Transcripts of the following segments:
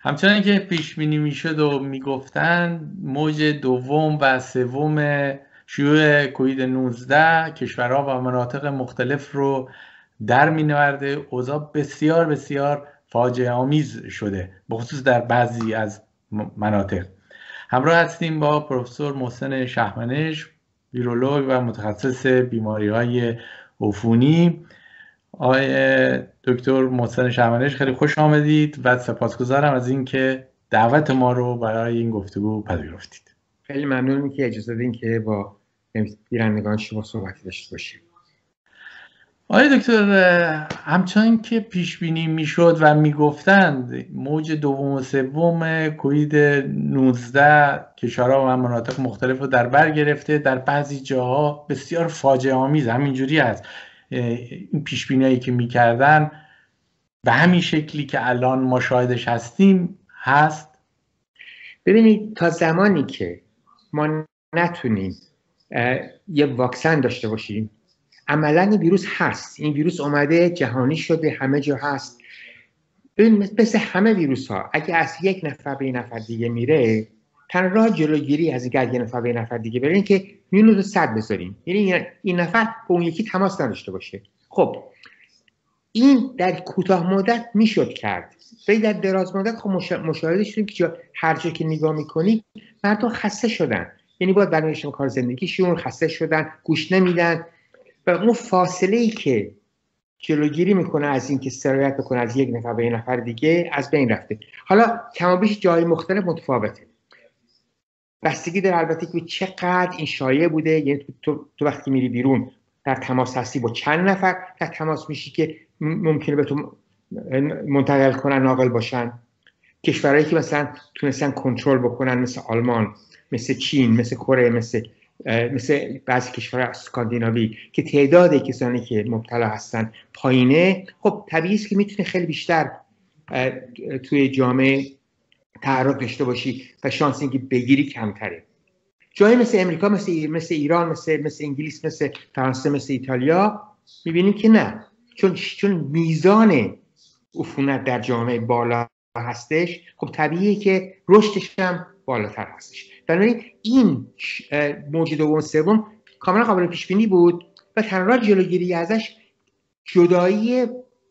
همچنان که پیش بینی میشد و میگفتن موج دوم و سوم شیوع کووید 19 کشورها و مناطق مختلف رو در مینورده. اوضاع بسیار بسیار فاجعه آمیز شده، به خصوص در بعضی از مناطق. همراه هستیم با پروفسور محسن شهمنش، ویرولوگ و متخصص بیماری‌های عفونی. آقای دکتر محسن شهمنش، خیلی خوش آمدید و سپاسگزارم از اینکه دعوت ما رو برای این گفتگو پذیرفتید. خیلی ممنونم که اجازه دادین که با بینندگان شما صحبتی داشته باشیم. آقای دکتر، همچنان که پیش بینی میشد و میگفتند موج دوم و سوم کووید 19 کشورها و مناطق مختلف رو در بر گرفته، در بعضی جاها بسیار فاجعه آمیز همینجوری هست. این پیش بینیایی که میکردن به همین شکلی که الان ما شاهدش هستیم هست. ببینید، تا زمانی که ما نتونیم یه واکسن داشته باشیم، عملا این ویروس هست. این ویروس اومده، جهانی شده، همه جا هست. ببین، مثل همه ویروس ها اگه از یک نفر به یک نفر دیگه میره، تنها راه جلوگیری از اینکه یک نفر به یک نفر دیگه بره این که میونو رو سد بذاریم، یعنی این نفر با اون یکی تماس نداشته باشه. خب این در کوتاه مدت میشد کرد، ولی در دراز مدت خب مشاهده شدیم که هر جا که نگاه میکنی مردم خسته شدن، یعنی باید برنامه‌شون کار زندگیشون خسته شدن، گوش نمیدن و اون فاصله ای که جلوگیری میکنه از اینکه سرایت بکنه از یک نفر به یک نفر دیگه از بین رفته. حالا کم و بیش جای مختلف متفاوته، بستگی داره البته که چقدر این شایع بوده. یعنی تو وقتی میری بیرون در تماس هستی با چند نفر در تماس میشی که ممکنه به تو منتقل کنن، ناقل باشن. کشورهایی که مثلا تونستن کنترل بکنن مثل آلمان، مثل چین، مثل کره، مثل بعضی کشورهای اسکاندیناوی که تعداد کسانی که مبتلا هستن پایینه، خب طبیعی است که میتونه خیلی بیشتر توی جامعه تحرک داشته باشی و شانس اینکه بگیری کمتره. جایی مثل امریکا، مثل ایران، مثل انگلیس، مثل فرانسه، مثل ایتالیا میبینیم که نه، چون میزان عفونت در جامعه بالا هستش، خب طبیعیه که رشدش هم بالاتر هستش. بنابراین این موج دوم سوم کاملا قابل پیش بینی بود و تنها جلوگیری ازش جدایی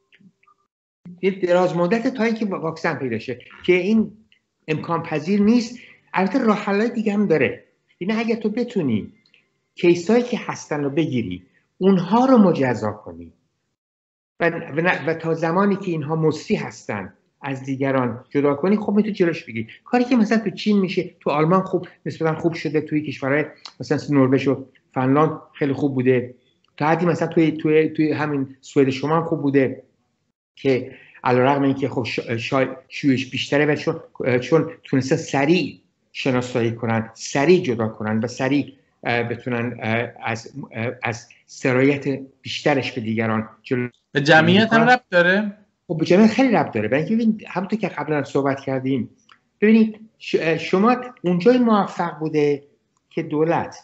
دراز مدت تا اینکه واکسن پیدا شه، که این امکان پذیر نیست. البته راه حل‌های دیگه هم داره. یعنی اگه تو بتونی کیسایی که هستن رو بگیری، اونها رو مجزا کنی و تا زمانی که اینها مصری هستن از دیگران جدا کنی، خب میتونی جلوش بگیری. کاری که مثلا تو چین میشه، تو آلمان خوب نسبتا خوب شده، توی کشورهای مثلا نروژ و فنلاند خیلی خوب بوده، تا حدی مثلا توی همین سوئد شما هم خوب بوده که علیرغم اینکه خب شیوعش بیشتره و چون تونسته سریع شناسایی کنن، سریع جدا کنن و سریع بتونن از سرایت بیشترش به دیگران به جمعیت هم ربط داره؟ خب به جمعیت خیلی ربط داره. برای اینکه همونطور که قبلا صحبت کردیم، ببینید شما اونجای موفق بوده که دولت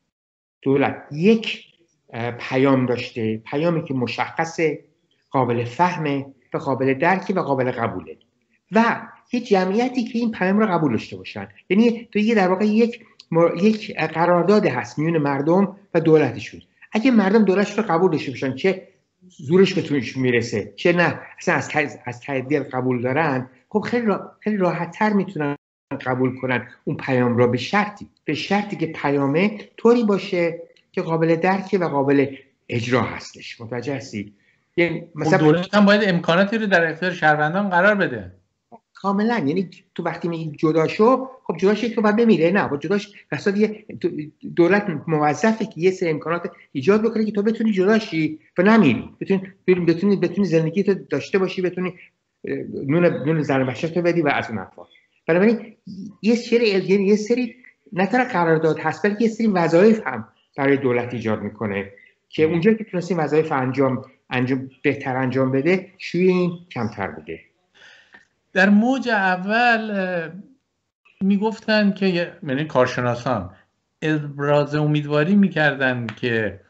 یک پیام داشته، پیامی که مشخصه، قابل فهمه و قابل درکی و قابل قبوله و یه جمعیتی که این پیام رو قبول داشته باشن. یعنی تو در واقع یک قرارداد هست میون مردم و دولتشون. اگه مردم دولتش رو قبول داشته باشن، چه زورش بهتونش میرسه چه نه، اصلا از ته دل قبول دارن، خب خیلی راحت تر میتونن قبول کنن اون پیام رو، به شرطی که پیامه طوری باشه که قابل درک و قابل اجرا هستش. متوجه هستی؟ یعنی مثلا دولت هم باید امکاناتی رو در اختیار شهروندان قرار بده. کاملا. یعنی تو وقتی میگی جدا شو، خب جدا شو که بعد بمیره؟ نه، با جداش واسه دولت موظفه که یه سری امکانات ایجاد بکنه که تو بتونی جدا شی و نمیری، بتونی زندگی تو داشته باشی، بتونی نون زن بچه تو بدی و از اون حرفا. بنابراین یه سری نه تنها قرارداد هست، بلکه یه سری وظایف هم برای دولت ایجاد میکنه که اونجا که تونستی وظایف بهتر انجام بده، شوی این کمتر بده. در موج اول میگفتن که یعنی کارشناسان ابراز امیدواری میکردن که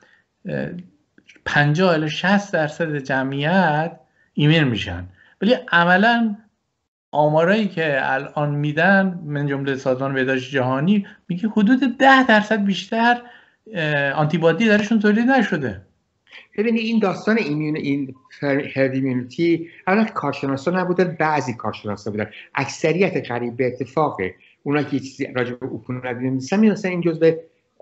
50 الی 60% جمعیت ایمن میشن، ولی عملا آمارایی که الان میدن من جمله سازمان بهداشت جهانی میگه حدود 10% بیشتر آنتیبادی درشون تولید نشده. ببینید این داستان این هرد ایمیونیتی اولا کارشناسا نبودن، بعضی کارشناسا بودن، اکثریت قریب به اتفاق اونا که چیزی راجع به عفونت می‌نویسن می‌نویسن این جزء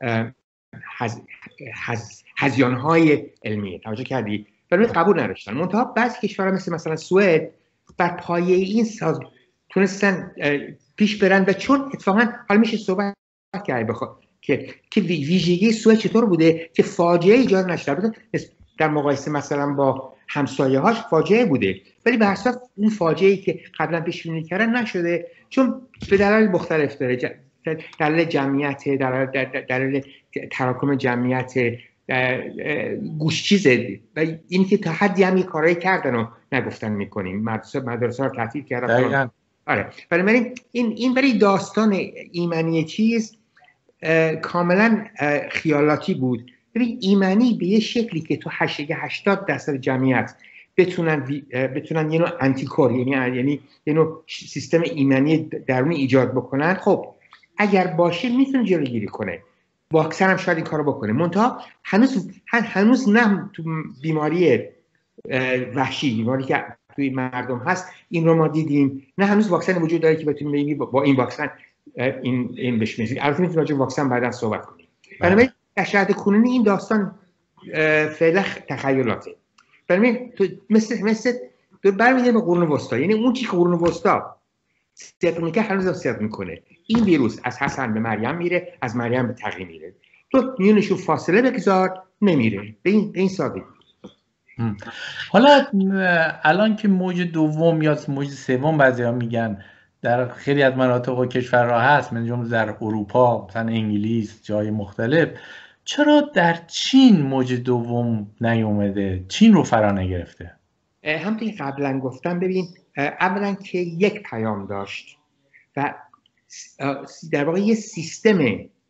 هذیان‌های علمیه. توجه کردی؟ ولی قبول نداشتن. منتها بعضی کشورها مثلا سوئد بر پایه این ساز تونستن پیش برن و چون اتفاقا حالا میشه صحبت کرد که ویژگی سوئد چطور بوده که فاجعه ایجاد نشده در مقایسه مثلا با همسایه‌هاش فاجعه بوده، ولی به هر صورت اون فاجعه‌ای که قبلا پیش بینی کردن نشده چون به دلایل مختلف داره، دلیل جمعیت، دلیل تراکم جمعیت، گوشچیزه و این که تا حدی هم کارایی کردن و نگفتن میکنیم، مدرسه رو تعطیل کردن. آره، برای این برای داستان ایمنی چیز کاملا خیالاتی بود. ببین ایمنی به یه شکلی که تو 80% جمعیت بتونن یه نوع انتیکور یعنی یه نوع سیستم ایمنی درونی ایجاد بکنن، خب اگر باشه میتونه جلوگیری کنه. واکسن هم شاید این کارو بکنه. منتها هنوز نه تو بیماری وحشی، بیماری که توی مردم هست این رو ما دیدیم، نه هنوز واکسن وجود داره که بتونیم بگیم با این واکسن این بشمیزیم. البته میتونیم راجع به واکسن بعداً صحبت کنیم. بنابراین در شرایط کنونی این داستان فعلا تخیلاته. بنابراین مثل برمیگرده به قرون وسطا، یعنی اون چیزی که قرون وسطا صدق میکنه هنوز صدق میکنه. این ویروس از حسن به مریم میره، از مریم به تقی میره، تو میونشون فاصله بگذار نمیره. به این سادگی. حالا الان که موج دوم یا موج سوم بعضیا میگن در خیلی از مناطق و کشورها هست، من جمله در اروپا مثلا انگلیس جای مختلف، چرا در چین موج دوم نیومده؟ چین رو فرا نگرفته؟ همونطور که قبلا گفتم، ببین اولا که یک پیام داشت و در واقع یه سیستم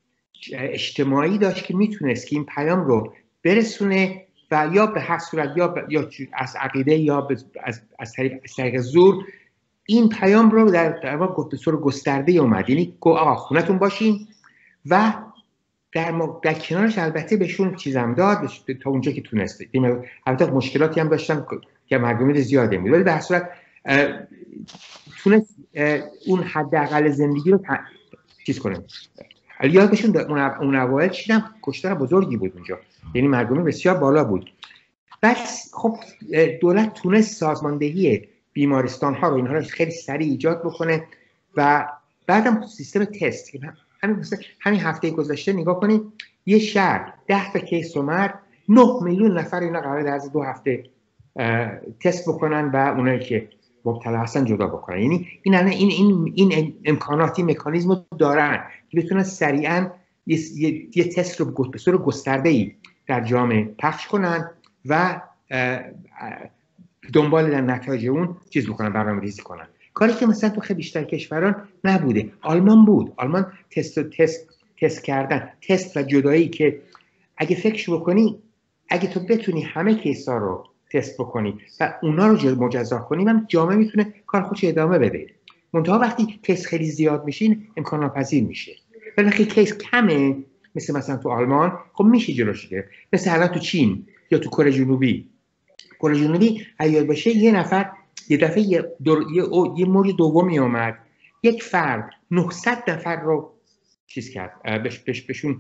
اجتماعی داشت که میتونست که این پیام رو برسونه و یا به هر صورت یا از عقیده یا از طریق زور این پیام رو در واقع به صورت گسترده اومد. یعنی آقا خونتون باشین و در کنارش البته بهشون چیزم داد تا اونجا که تونسته. البته مشکلاتی هم داشتن که مرگومیر زیاده بود، ولی به هر صورت تونست اون حداقل زندگی رو چیز کنه. یادشون اون اوایل چیدم کشتار بزرگی بود اونجا، یعنی مرگومیر بسیار بالا بود. بعد خب دولت تونست سازماندهی بیمارستان ها رو اینها رو خیلی سریع ایجاد بکنه و بعدم سیستم تست. همین هفته گذشته نگاه کنید یه شهر 10 تا کیس اومد، 9 میلیون نفر اینا قراره در از 2 هفته تست بکنن و اونایی که مبتلا هستن جدا بکنن. یعنی این امکاناتی مکانیزم رو دارن که بتونن سریعا یه تست رو به صورت گسترده‌ای در جامعه پخش کنن و دنبال در نتایج اون چیز بکنن، برنامه‌ریزی کنن. کاری که مثلا تو خیلی بیشتر کشوران نبوده. آلمان بود. آلمان تست کردن، تست و جدایی که اگه فکرش بکنی اگه تو بتونی همه کیسا رو تست بکنی و اونا رو مجزا کنی، هم جامعه میتونه کار خودش ادامه بده. منتها وقتی کیس خیلی زیاد میشین امکان ناپذیر میشه. ولی وقتی کیس کمه مثلا تو آلمان خب میشه جلوش گرفت. مثلا الان تو چین یا تو کره جنوبی اگه باشه یه دفعه یه موج دومی اومد، یک فرد 900 نفر رو چیز کرد، بهشون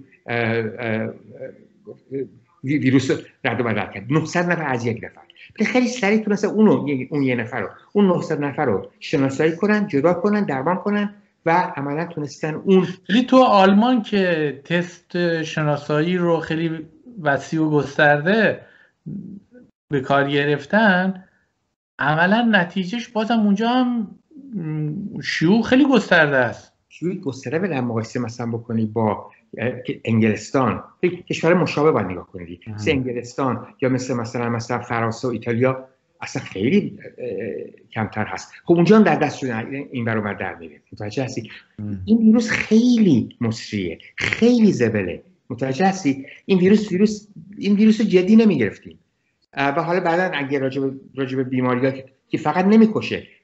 ویروس رد و بدل کرد. 900 نفر از یک نفر. خیلی سریع تونست اون یه نفر رو، اون 900 نفر رو شناسایی کنن، جدا کنن، درمان کنن و عملا تونستن اون. ولی تو آلمان که تست شناسایی رو خیلی وسیع و گسترده به کار گرفتن، عملا نتیجهش بازم اونجا هم شیوع خیلی گسترده است. شیوع گسترده ولی مقایسه مثلا بکنی با انگلستان، کشور مشابه باید نگاه کنید. مثل انگلستان یا مثلا فرانسه و ایتالیا اصلا خیلی کمتر هست. خب اونجا هم در دست شده این برابر در میره. متوجه هستی؟ این ویروس خیلی مصریه، خیلی زبله. متوجه هستی؟ این ویروس رو جدی نمیگرفتیم و حالا بعدا اگه راجع به بیماری‌ها که فقط نمیکشه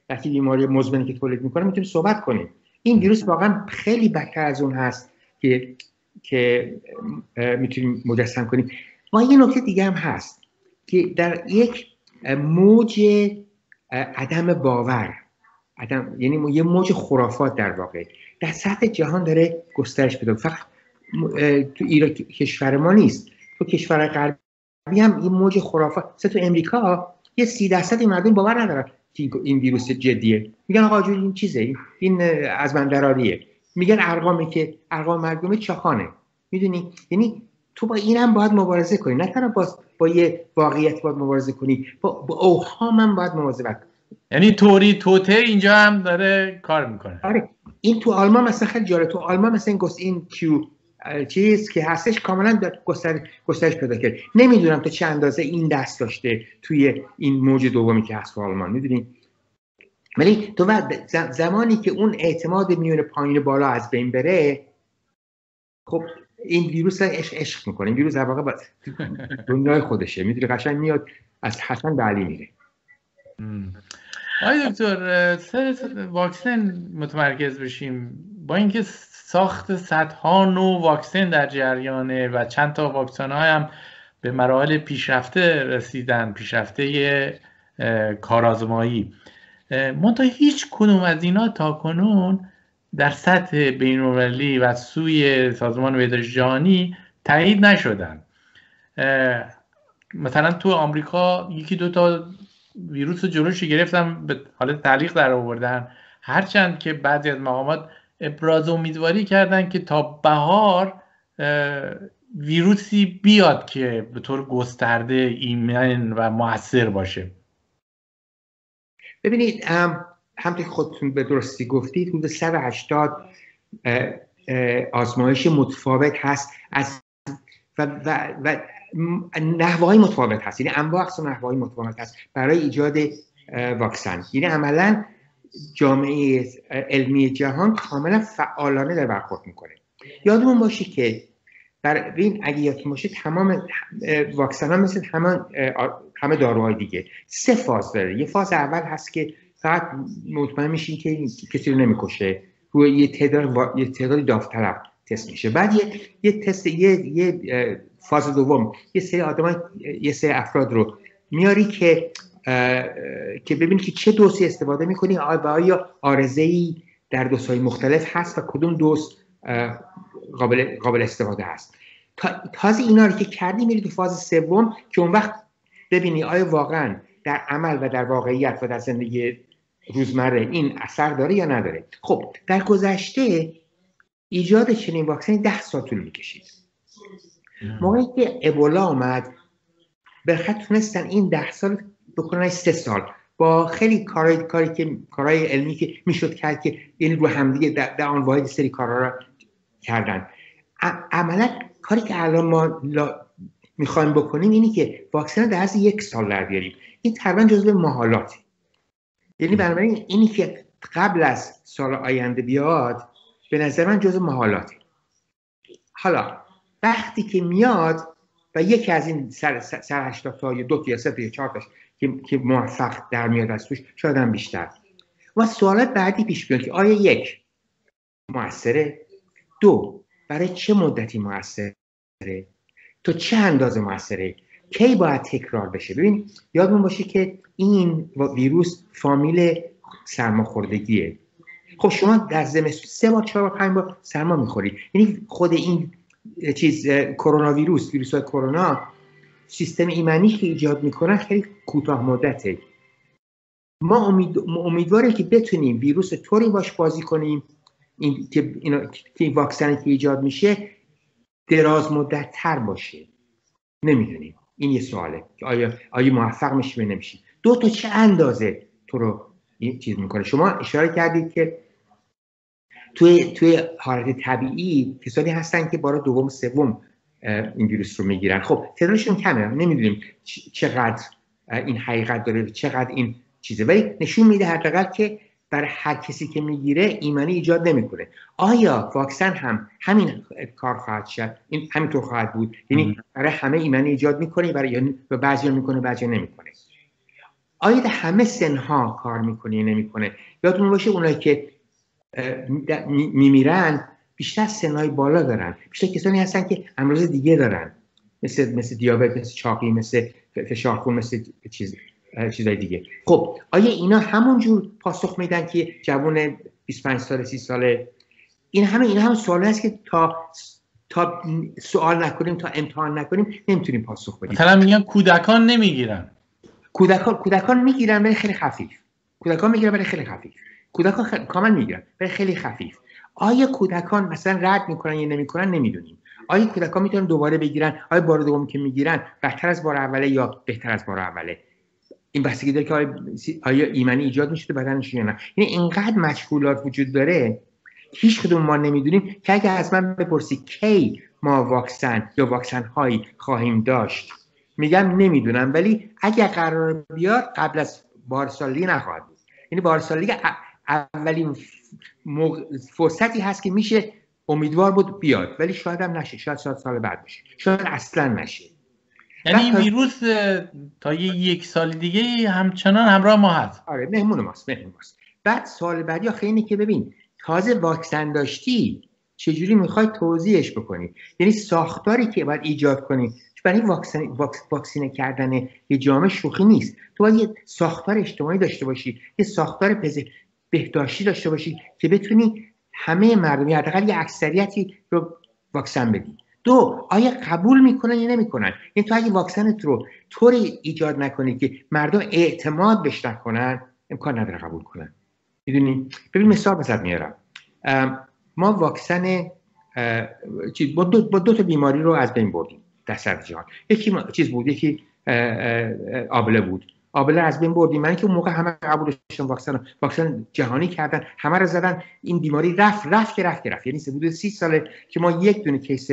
وقتی بیماری مزمنی که تولید میکنه میتونیم صحبت کنیم. این ویروس واقعا خیلی بدتر از اون هست که میتونیم مجسم کنیم. و یه نکته دیگه هم هست که در یک موج عدم باور، یعنی یه موج خرافات در واقع در سطح جهان داره گسترش پیدا. فقط تو ایران کشور ما نیست، تو کشور غربی هم این موج خرافات. تو امریکا یه 30% مردم باور ندارن که این ویروس جدیه. میگن آقا جون این چیزه، این از من دراریه. میگن ارقامی که ارقام مرگومه چاخانه. میدونی؟ یعنی تو با اینم باید مبارزه کنی، نه تنها با یه واقعیت باید مبارزه کنی، با اوهام هم باید مواظبت کنی. یعنی توری توته اینجا هم داره کار میکنه. آره، این تو آلمان مثلا خیلی جالب، تو آلمان مثلا این کیو چیز که هستش کاملا گسترش پیدا کرد. نمیدونم تا چه اندازه این دست داشته توی این موج دومی که هست تو آلمان، میدونی؟ ولی تو زمانی که اون اعتماد میونه پایین بالا از بین بره، خب این ویروس عشق میکنه. این ویروس در واقع با دنیای خودشه، میدونی؟ قشنگ میاد از حسن به علی میره. آقای دکتر، سر واکسن متمرکز بشیم. با اینکه ساخت صدها نوع واکسن در جریانه و چند تا واکسن های هم به مراحل پیشرفته رسیدن، پیشرفته کارآزمایی، منتها هیچ کدوم از اینا تا کنون در سطح بین‌المللی و سوی سازمان بهداشت جهانی تایید نشدن. مثلا تو آمریکا یکی دو تا ویروس رو جلوش گرفتن، به حالت تعلیق در آوردن، هرچند که بعضی از مقامات ابراز امیدواری کردن که تا بهار ویروسی بیاد که به طور گسترده ایمن و مؤثر باشه. ببینید، همونطور که خودتون به درستی گفتید، حدود 180 آزمایش متفاوت هست و نحوهای متفاوت هست، یعنی انواع اقسام نحوهای متفاوت هست برای ایجاد واکسن. یعنی عملا جامعه علمی جهان کاملا فعالانه در برخورد میکنه. یادمون باشه که اگه یادتون باشه تمام واکسن ها مثل همه داروهای دیگه 3 فاز داره. یه فاز اول هست که فقط مطمئن میشین که کسی رو نمیکشه، روی یه تعداد داوطلب تست میشه. بعد یه تست، یه فاز دوم یه سری افراد رو میاری که ببینی که چه دوسی استفاده میکنی، آیا عارضه‌ای در دوس‌های مختلف هست و کدوم دوز قابل استفاده هست. تازه اینا رو که کردی میری تو فاز سوم که اون وقت ببینی آیا واقعا در عمل و در واقعیت و در زندگی روزمره این اثر داره یا نداره. خب در گذشته ایجاد چنین واکسنی 10 سال طول میکشید. موقعی که ابولا آمد بالاخره تونستن این 10 سال بکنن 3 سال با خیلی کارهای علمی که میشد کرد که این رو همدیگه در آن واحد سری کارا را کردن. عملا کاری که الان ما میخوایم بکنیم اینی که واکسن در از 1 سال در بیاریم. این تقریبا جزو محالاته. یعنی بنابراین اینی که قبل از سال آینده بیاد به نظر من جزو محالاته. حالا وقتی که میاد و یکی از این سر 80 تا یا 2 یا 3 یا 4 تاش که موفق در میاد از توش، شاید هم بیشتر، و سوالات بعدی پیش بیاد که آیا 1 مؤثره، 2 برای چه مدتی مؤثره، تو چه اندازه مؤثره، کی باید تکرار بشه. ببین یادمون باشه که این ویروس فامیل سرماخوردگیه. خب شما در زمستون 3 بار 4 بار 5 بار سرما میخورید، یعنی خود این چیز کرونا ویروس های کرونا سیستم ایمنی که ایجاد میکنن خیلی کوتاه مدته. ما امیدواریم که بتونیم ویروس طوری باش بازی کنیم که این واکسنی که ایجاد میشه دراز مدت تر باشه. نمیدونیم، این یه سواله که آیا موفق میشیم یا نمیشیم. 2 تا چه اندازه تو رو این چیز میکنه. شما اشاره کردید که توی حالت طبیعی کسانی هستن که بار دوم سوم این ویروس رو میگیرن. خب تعدادشون کمه، نمیدونیم چقدر این حقیقت داره، چقدر این چیزه، ولی نشون میده حداقل که برای هر کسی که میگیره ایمنی ایجاد نمیکنه. آیا واکسن هم همین کار خواهد شد؟ این همینطور خواهد بود؟ یعنی برای همه ایمنی ایجاد میکنه، برای بعضیا میکنه بعضیا نمیکنه. آیا در همه سنها کار میکنه یا نمیکنه؟ یادتون باشه اونایی که میمیرن بیشتر سنهای بالا دارن، بیشتر کسانی هستن که امراض دیگه دارن، مثل دیابت، مثل چاقی، مثل فشار خون، مثل چیزای دیگه. خب آیا اینا همونجور پاسخ میدن که جوان 25 ساله 30 ساله؟ این همه سوال هست که تا سوال نکنیم، تا امتحان نکنیم نمیتونیم پاسخ بدیم. مثلا میگن کودکان نمیگیرن. کودکان میگیرن ولی خیلی خفیف. کودکان کامل میگیرن ولی خیلی خفیف. آیا کودکان مثلا رد میکنن یا نمیکنن نمیدونیم. آیا کودکان میتونن دوباره بگیرن؟ آیا بار دوم که میگیرن بدتر از بار اوله یا بهتر از بار اوله؟ این بحثی داره که آیا ایمنی ایجاد میشه تو بدنشون یا نه. یعنی اینقدر مجهولات وجود داره هیچ کدوم ما نمیدونیم که اگه از من بپرسی کی ما واکسن یا واکسن هایی خواهیم داشت، میگم نمیدونم، ولی اگه قرار بیاد قبل از پارسالی نخواهد بود. یعنی پارسالی اولین فرصتی هست که میشه امیدوار بود بیاد، ولی شاید هم نشه، شاید سال بعد بشه، شاید اصلا نشه. یعنی این ویروس تا یک سال دیگه همچنان همراه ما هست. آره، مهمون ماست. بعد سوال بعدی آخه اینه که ببین تازه واکسن داشتی چجوری میخوای توضیحش بکنی؟ یعنی ساختاری که باید ایجاد کنی. برای واکسینه کردن یه جامعه شوخی نیست. تو باید یه ساختار اجتماعی داشته باشی، یه ساختار بهداشتی داشته باشی که بتونی همه مردم حداقل یه اکثریتی رو واکسن بدی. دو، آیا قبول میکنن یا نمیکنن؟ یعنی تو اگه واکسنت رو طوری ایجاد نکنی که مردم اعتماد بهش نکنن، امکان نداره قبول کنن. میدونی؟ ببین مثال بزد میارم. ما واکسن با دو تا بیماری رو از بین بردیم در سطح جهان. یکی چیز بود، یکی آبله بود. آبله از بین بردیم. من که اون موقع همه قبول داشتن واکسن جهانی کردن، همه رو زدن، این بیماری رفت. یعنی حدود 30 ساله که ما یک دونه کیس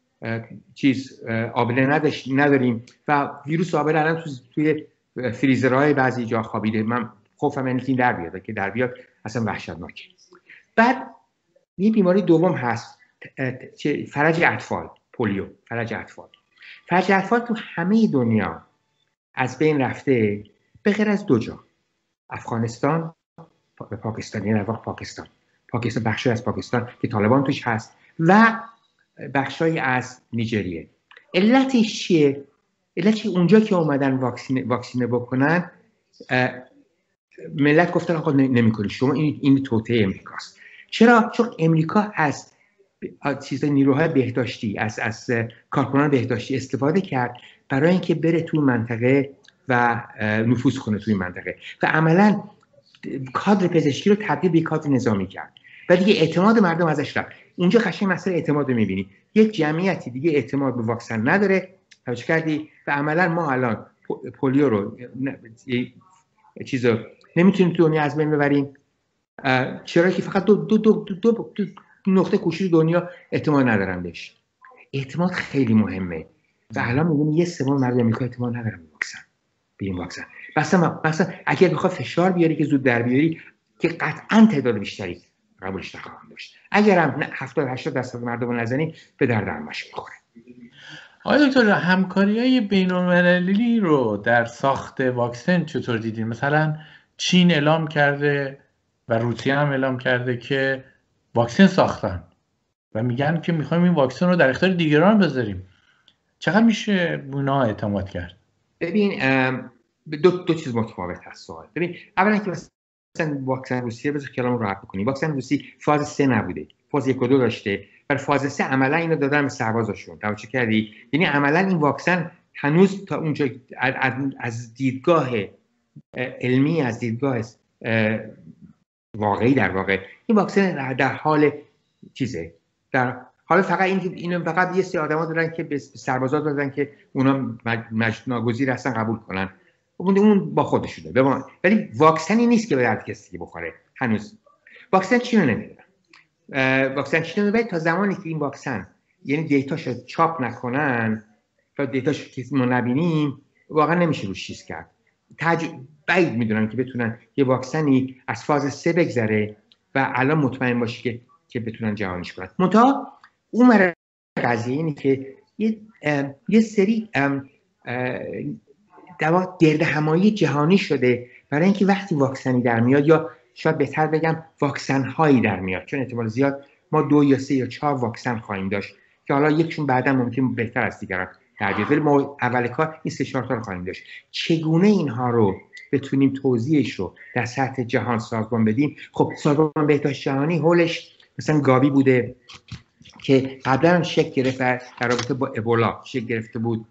آبله نداریم و ویروس آبله الان توی فریزرهای بعضی جا خوابیده. من خوفم این در بیاد، که در بیاد اصلا وحشتناکه. بعد یه بیماری دوم هست، فرج اطفال، پولیو. فرج اطفال تو همه دنیا از بین رفته به غیر از 2 جا، افغانستان و پاکستان. یعنی در واقع پاکستان بخشی از پاکستان که طالبان توش هست و بخشی از نیجریه. علتش چیه؟ علتش اونجا که اومدن واکسینه بکنن، ملت گفتن آقا نمی‌کنی شما، این توطئه امریکاست. چرا؟ چون امریکا از نیروهای بهداشتی، از کارکنان بهداشتی استفاده کرد برای اینکه بره تو منطقه و نفوذ کنه توی منطقه و عملاً کادر پزشکی رو تبدیل به کادر نظامی کرد و دیگه اعتماد مردم ازش رفت. اونجا قشنگ مسئله اعتماد رو می‌بینی. یک جمعیتی دیگه اعتماد به واکسن نداره، توجه کردی؟ و عملاً ما الان پولیو رو نمیتونیم تو دنیا از بین ببریم. چرا؟ که فقط دو نقطه کوچیک دنیا اعتماد ندارن بهش. اعتماد خیلی مهمه و الان می‌بینی 1/3 مردم آمریکا اعتماد ندارن به این واکسن. مثلا اگر بخواد فشار بیاری که زود در بیاری، که قطعاً تعداد بیشتری قبولش نخواهند داشت. اگر هم 70-80% مردم رو نزنی به درد همش می‌خوره. آقای دکتر، همکاری‌های بین‌المللی رو در ساخت واکسن چطور دیدین؟ مثلا چین اعلام کرده و روسیه هم اعلام کرده که واکسن ساختن و میگن که میخوایم این واکسن رو در اختیار دیگران بذاریم. چقدر میشه اونا اعتماد کرد؟ ببین دو چیز متفاوت هست سوال. ببین اولا که مثلا واکسن روسیه، بذار کلامو راحت بکنیم، واکسن روسی فاز 3 نبوده، فاز 1 و 2 داشته. برای فاز 3 عملا اینو دادن به سربازاشون. توجه کردی؟ یعنی عملا این واکسن هنوز تا اونجا از دیدگاه علمی، از دیدگاه واقعی، در واقع این واکسن در حال چیزه، در حال فقط اینو فقط یه سری آدما دادن که به سربازا دادن که اونا ناگزیر هستن قبول کنن، اون با خودشونه. ولی واکسنی نیست که به درد کسی بخوره. هنوز واکسن چی رو نمیدونم. واکسن چی رو تا زمانی که این واکسن یعنی دیتاشو چاپ نکنن و دیتاشو که ما نبینیم، واقعا نمیشه روش چیز کرد. بعید میدونم که بتونن یه واکسنی از فاز 3 بگذره و الان مطمئن باشی که بتونن جهانیش کنن. منتها اون قضیه اینه که یه سری گرد همایی جهانی شده برای اینکه وقتی واکسنی در میاد، یا شاید بهتر بگم واکسن هایی در میاد، چون احتمال زیاد ما 2 یا 3 یا 4 واکسن خواهیم داشت که حالا یکشون بعدا ممکن بهتر از دیگران در بیاد، ولی ما اول کار این 3-4 تا رو خواهیم داشت. چگونه اینها رو بتونیم توزیعش رو در سطح جهان سازمان بدیم؟ خب سازمان بهداشت جهانی حولش مثلا گاوی بوده که قبلا هم شکل گرفت در رابطه با ابولا شکل گرفته بود.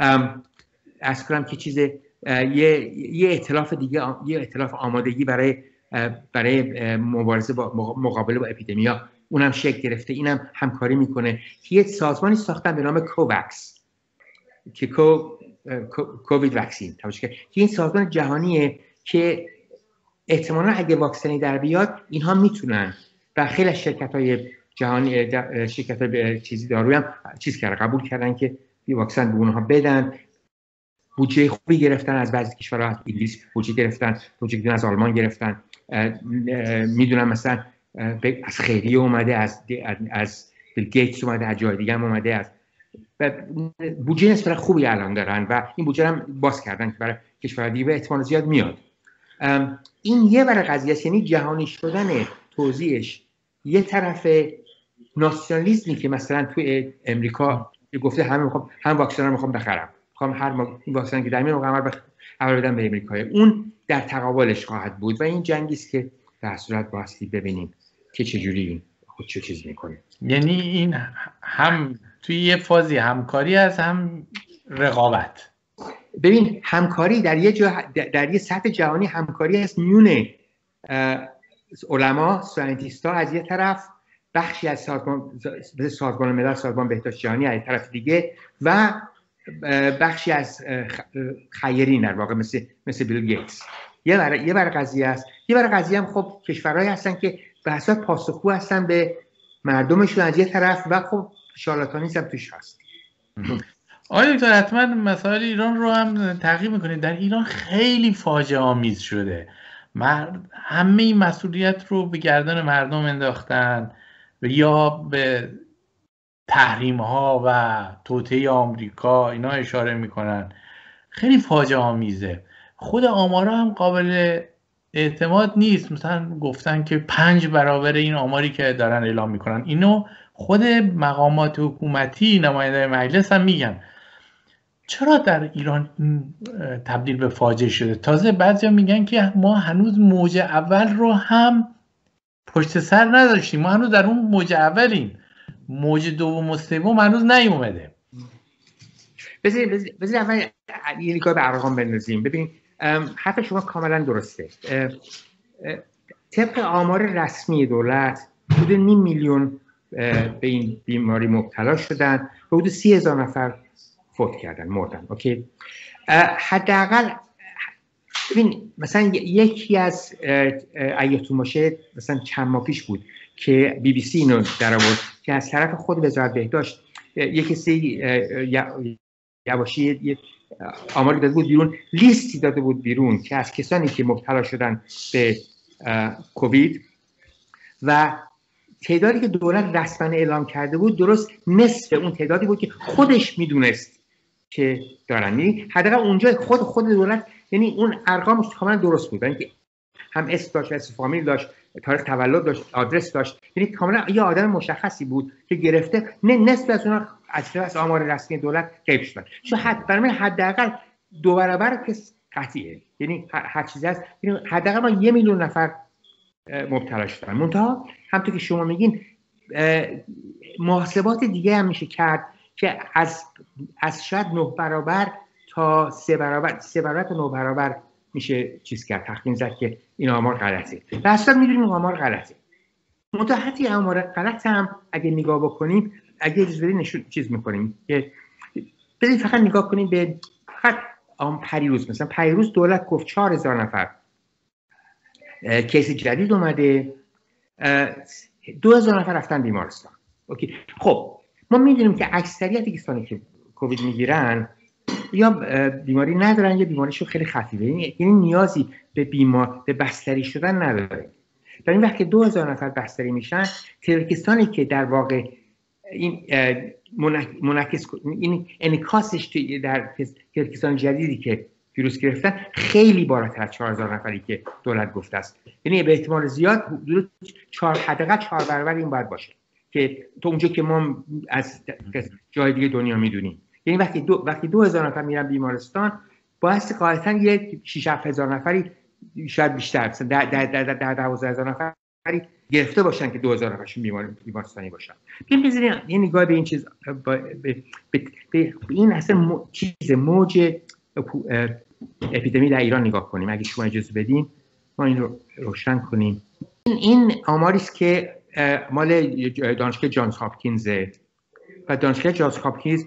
از کنم که چیز یه ائتلاف دیگه، یه ائتلاف آمادگی برای مبارزه با مقابله با اپیدمیا اونم شکل گرفته، اینم همکاری میکنه. یه سازمانی ساختن به نام کووکس که کووید واکسین که این سازمان جهانیه که احتمالاً اگه واکسنی در بیاد اینها میتونن، و خیلی از شرکت‌های جهانی، شرکت‌های چیزی دارویی هم قبول کردن که این واکسن به اونها بدن. بودجه خوبی گرفتن از بعضی کشورها، از انگلیس بودجه گرفتن، بودجه از آلمان گرفتن. میدونم مثلا از خیریه اومده، از بیل گیتس اومده، از جای دیگه هم اومده، از بودجه نسبتا خوبی الان دارن و این بودجه هم باز کردن که برای کشورها دیگه احتمال زیاد میاد. این یه برای قضیه است، یعنی جهانی شدن توزیعش. یه طرف ناسیونالیسمی که مثلا توی امریکا گفته هم واکسن رو میخوام بخرم، میخوام هر واکسن که در میاد قرار بدم به امریکایی، اون در تقابلش خواهد بود و این جنگی است که در صورت باستی ببینیم که چجوری خود چه چیز میکنه. یعنی این هم توی یه فازی همکاری از هم رقابت. ببین همکاری در یه سطح جهانی همکاری است میون علما، ساینتیستا از یه طرف، بخشی از سازمان ملل، سازمان بهداشت جهانی از طرف دیگه، و بخشی از خیرین در واقع مثل بیل گیتس. یه برای قضیه است. یه برای قضیه هم خب کشورهایی هستن که به حساب پاسخگو هستن به مردمشون از یه طرف و خب شارلاتانیسم توش هست. آقای دکتر حتما مسائل ایران رو هم تعقیب میکنید. در ایران خیلی فاجعه آمیز شده، همه این مسئولیت رو به گردن مردم انداختن یا به تحریم ها و توطئه آمریکا اینا اشاره میکنن. خیلی فاجعه آمیزه. خود آمارا هم قابل اعتماد نیست. مثلا گفتن که 5 برابر این آماری که دارن اعلام میکنن. اینو خود مقامات حکومتی، نماینده مجلس هم میگن. چرا در ایران تبدیل به فاجعه شده؟ تازه بعضیا میگن که ما هنوز موج اول رو هم پشت سر نداشتیم، ما هنوز در اون موج اولیم، موج دوم و سوم هنوز نیومده. بذارید اول یه نگاه به ارقام بندازیم. ببین حرف شما کاملا درسته. طبق آمار رسمی دولت حدود 5 میلیون به این بیماری مبتلا شدن، حدود 30,000 نفر فوت کردن، مردن. اوکی، حداقل ببین مثلا یکی از ایتون باشه مثلا چند ماه پیش بود که بی بی سی اینو در آورد که از طرف خود وزارت بهداشت یک کسی یواشی آماری داده بود بیرون، لیستی داده بود بیرون که از کسانی که مبتلا شدن به کووید و تعدادی که دولت رسما اعلام کرده بود درست نصف اون تعدادی بود که خودش میدونست که دارن. یعنی حداقل اونجا خود دولت، یعنی اون ارقامش کاملا درست بود، یعنی هم اسم داشت، اسم فامیل داشت، تاریخ تولد داشت، آدرس داشت، یعنی کاملا یه آدم مشخصی بود که گرفته. نصف از اونها از آمار رسمی دولت غیب شدن. چون برای حداقل 2 برابر که قطعیه، یعنی هر چیزی هست، یعنی حداقل ما 1 میلیون نفر مبتلا شدن. منتها همونطور که شما میگین محاسبات دیگه هم میشه کرد که از شاید 9 برابر تا 3 برابر تا 9 برابر میشه چیز کرد، تخمین زد که این آمار غلطه. و اصلا میدونیم آمار غلطه. منتها حتی آمار غلط هم اگه نگاه بکنیم، اگه اجازه بدید نشون چیز میکنیم که برید فقط نگاه کنیم به فقط پریروز. مثلا پریروز دولت گفت 4,000 نفر کیس جدید اومده، 2,000 نفر رفتن بیمارستان. اوکی، خب ما میدونیم که اکثریت کسانی که کووید میگیرن یا بیماری ندارن یا بیماریشون خیلی خفیفه، یعنی نیازی به بستری شدن نداره. در این وقت که 2,000 نفر بستری میشن، کسانی که در واقع این منعکس این انعکاسش در کسان جدیدی که ویروس گرفتن خیلی بالاتر از 4000 نفری که دولت گفته است. یعنی به احتمال زیاد حدود حداقل 4 برابر این باید باشه که تو اونجا که ما از جای دیگه دنیا میدونیم. یعنی وقتی 2000 نفر میرن بیمارستان باعث قاعدتاً یه 6-7 هزار نفری شاید بیشتر در 12000 نفری گرفته باشن که 2000 نفرشون بیمارستانی باشن. ببینید یه نگاه به این چیز به این اصلا چیز موج اپیدمی در ایران نگاه کنیم. اگه شما اجازه بدین ما این رو روشن کنیم. این آماری است که مال دانشگاه جانز هاپکینز و دانشگاه جانز هاپکینز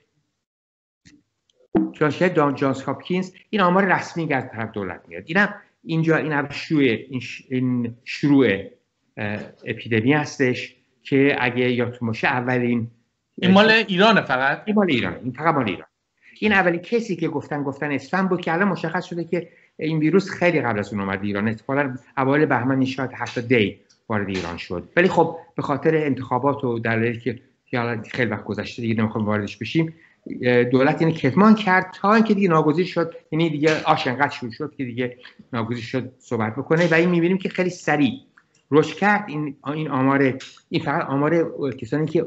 دانشگاه جانز هاپکینز این آمار رسمی از طرف دولت میاد. این شروع اپیدمی هستش که اگه یادتون باشه اولین این مال ایرانه فقط؟ این مال ایران، این فقط مال ایران. این اولین کسی که گفتن اسفند بود که الان مشخص شده که این ویروس خیلی قبل از اون اومد ایران. اتفاقا اوایل بهمن شاید حتی دی وارد ایران شد، ولی خب به خاطر انتخابات و دلایلی که خیلی وقت گذشته دیگه نمیخوام واردش بشیم، دولت اینو کتمان کرد تا اینکه دیگه ناگزیر شد، یعنی دیگه آش انقدر شروع شد که دیگه ناگزیر شد صحبت بکنه و این می‌بینیم که خیلی سریع رشد کرد. این آمار، این فقط آمار کسانی که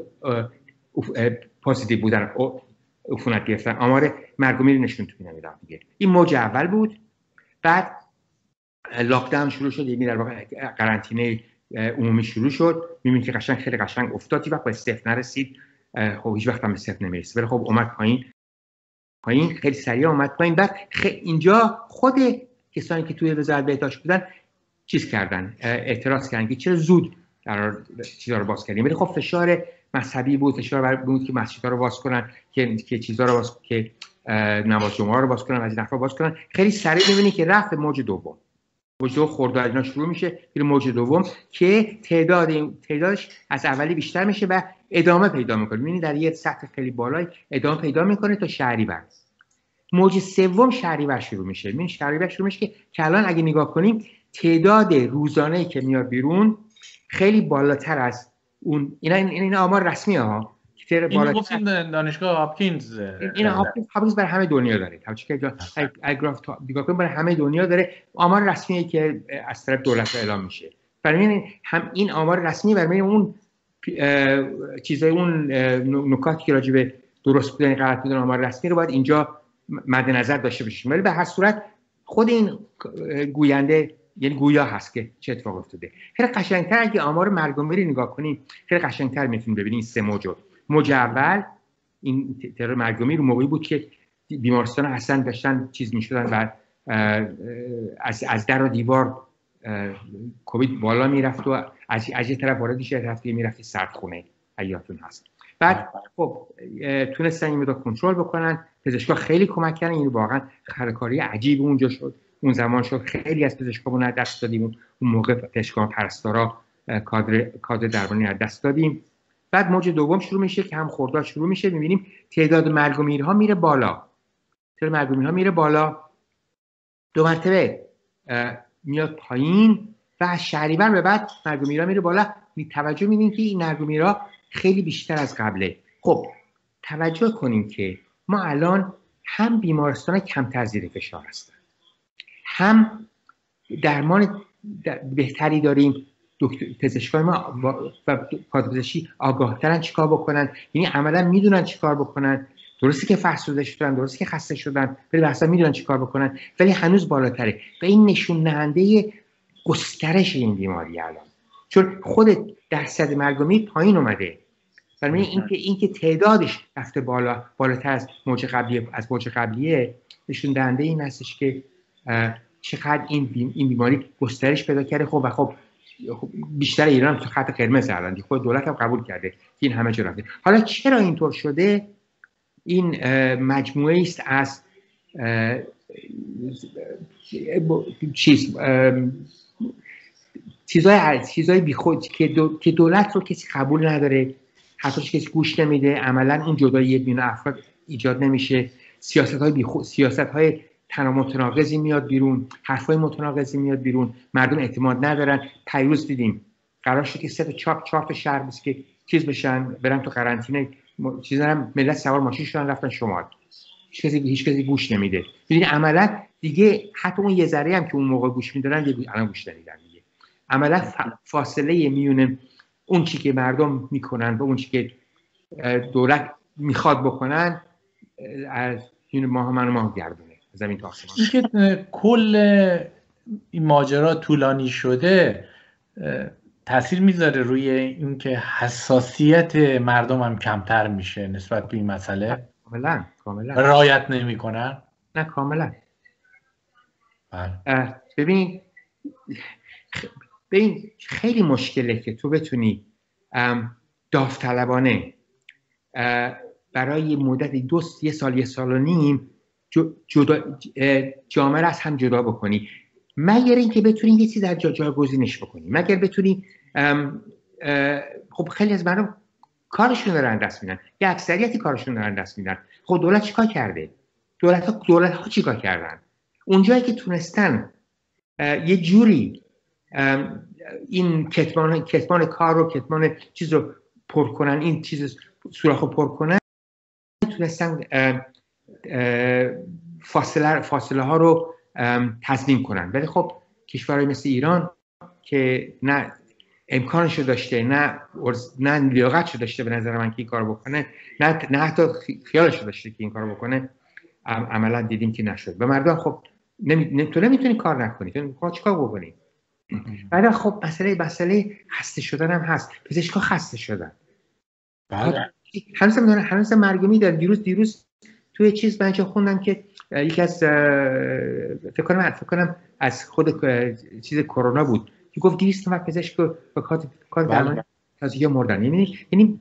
پوزیتیو بودن عفونت گرفتن، آمار مرگ و میر نشون تو میدن دیگه. این موج اول بود. بعد لاکداون شروع شد، یعنی در واقع قرنطینه عمومی شروع شد. می‌بینید که خیلی قشنگ افتاد و به صفر نرسید. خب هیچ وقت هم به صفر نمیرسه، ولی خب اومد پایین خیلی سریع اومد پایین. بعد اینجا خود کسانی که توی وزارت بهداشت بودن چیز کردن، اعتراض کردن که چرا زود قرار چیزا رو باز کردیم. ولی خب فشار مذهبی بود، فشار بود که مسجدها رو باز کنن، که چیزا رو باز، که نماز جمعه رو باز کنن، از این حرفا باز کنن. خیلی سریع می‌بینید که رفت موج دوم خرداد اینا شروع میشه، میره موج دوم که تعدادش از اولی بیشتر میشه و ادامه پیدا میکنه. می‌بینید در یه سطح خیلی بالای ادامه پیدا میکنه تا شهریور. موج سوم شهریور شروع میشه. می‌بینید شهریور شروع میشه که الان اگه نگاه کنیم تعداد روزانه‌ای که میاد بیرون خیلی بالاتر از اون. این آمار رسمی ها. اینو گفتیم دانشگاه هاپکینز. این هاپکینز برای همه دنیا داره. اگر نگاه کنیم برای همه دنیا داره. آمار رسمیه که از طرف دولت اعلام میشه. برای هم این آمار رسمی، برای اون چیزای اون نکاتی که راجع به درست بودن غلط بودن آمار رسمی رو باید اینجا مد نظر داشته باشیم. ولی به هر صورت خود این گوینده، یعنی گویا هست که چه اتفاق افتاده. خیلی قشنگتر اگه آمار مرگ و میر نگاه کنیم خیلی قشنگتر میتونید ببینید. سه موج اول این ترور مرگ و میر موقعی بود که بیمارستان اصلا داشتن چیز میشدن و از در و دیوار کووید بالا میرفت و از یه طرف وارد میشه، طرف دیگه میرفت سردخونه. حیاتون هست. بعد خب تونستن این مقدار کنترل بکنن. پزشکا خیلی کمک کردن. این واقعا خرکاری عجیب اونجا شد، اون زمان شد. خیلی از پزشکامون از دست دادیم. اون موقع پزشکان پرستارا کادر درمانی از دست دادیم. بعد موج دوم شروع میشه که هم خرداد شروع میشه. میبینیم تعداد مرگ و میرها میره بالا. دو مرتبه میاد پایین و از شهریور به بعد مرگ و میرها میره بالا. توجه می‌کنیم که این مرگ و میرها خیلی بیشتر از قبله. خب توجه کنیم که ما الان هم بیمارستان کمتر زیر فشار هستن، هم درمان بهتری داریم. پزشکان ما و کادرپزشکی آگاه‌ترن چیکار بکنن، یعنی عملا میدونن چیکار بکنن. درسته که فرسوده شدن، درسته که خسته شدن، ولی اصلا میدونن چیکار بکنن، ولی هنوز بالاتره. و این نشون دهنده گسترش این بیماری الان، چون خود درصد مرگ و میر پایین اومده. برای اینکه تعدادش رفته بالاتر از موج قبلیه نشون دهنده این هستش که چقدر این بیماری گسترش پیدا کرده. خب بیشتر ایران تو خط قرمز الان دیگه، خود دولت هم قبول کرده که این همه جا رفته. حالا چرا اینطور شده؟ این مجموعه است از چیزای بیخود که دولت رو کسی قبول نداره، حتی کسی گوش نمیده. عملا اون جدایی بین افراد ایجاد نمیشه. سیاست‌های متناقضی میاد بیرون، حرفای متناقضی میاد بیرون. مردم اعتماد ندارن. پیروز دیدیم قرار شد که 4 تا شهر بس که چیز بشن، برن تو قرنطینه. چیزا هم ملت سوار ماشین شدن رفتن شمال. هیچ کسی گوش نمیده. ببین عملا دیگه حتی اون یه ذره هم که اون موقع گوش میدادن دیگه الان گوش نمیدن دیگه. عملا فاصله میونه اون چی که مردم میکنن و اون چی که دولت میخواد بکنن از این ماه گردونه زمین تا آسمان. این که کل این ماجرا طولانی شده تاثیر میذاره روی اینکه حساسیت مردم هم کمتر میشه نسبت به این مسئله؟ کاملا رعایت نمیکنن؟ نه کاملا. بله. ببین خیلی مشکله که تو بتونی داوطلبانه برای مدت یه سال و نیم جامعه را از هم جدا بکنی، مگر اینکه بتونی یه چیز در جایگزینش بکنی، مگر بتونی خب خیلی از مردم کارشون دارن دست میدن، یه اکثریتی کارشون دارن دست میدن. خب دولت چیکار کرده؟ دولت ها چیکار کردن؟ اونجایی که تونستن یه جوری این کتمان کار رو، کتمان چیز رو پر کنن، این چیز سوراخ رو پر کنن، تونستن فاصله ها رو تضمین کنن. ولی خب کشورهای مثل ایران که نه امکانش رو داشته نه لیاقتش رو داشته به نظر من که این کار بکنه، نه حتی خیالش رو داشته که این کار بکنه، عملا دیدیم که نشد. و مردم خب تو نمیتونی کار نکنی، تو چیکار بکنی؟ بعد خب مسئله خسته شدن هم هست. پزشکا خسته شدن. بله. هنوز مرگومی دارن. دیروز توی چیز من خوندم که یکی از فکر کنم از خود چیز کرونا بود که گفت 200 نفر پزشک به کار درمان تازگی مردن. یعنی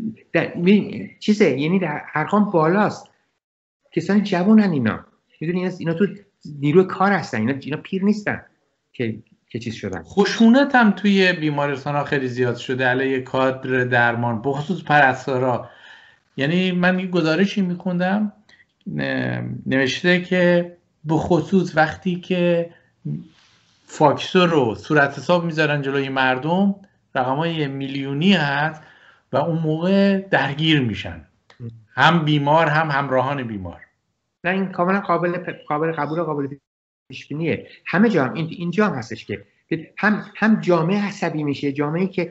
در ارقام بالاست. کسانی جوانن اینا. میدونی اینا تو نیروی کار هستن، اینا پیر نیستن که چیز شدن. خشونت هم توی بیمارستان‌ها خیلی زیاد شده علیه کادر درمان، بخصوص پرستارا. یعنی من یه گزارشی میخوندم نوشته که به خصوص وقتی که فاکتور رو صورت حساب میذارن جلوی مردم، رقمای میلیونی هست و اون موقع درگیر میشن، هم بیمار هم همراهان بیمار. نه این کاملا قابل قبول و قابل پیش بینیه. همه جا هم اینجا هم هستش که هم جامعه عصبی میشه، جامعه‌ای که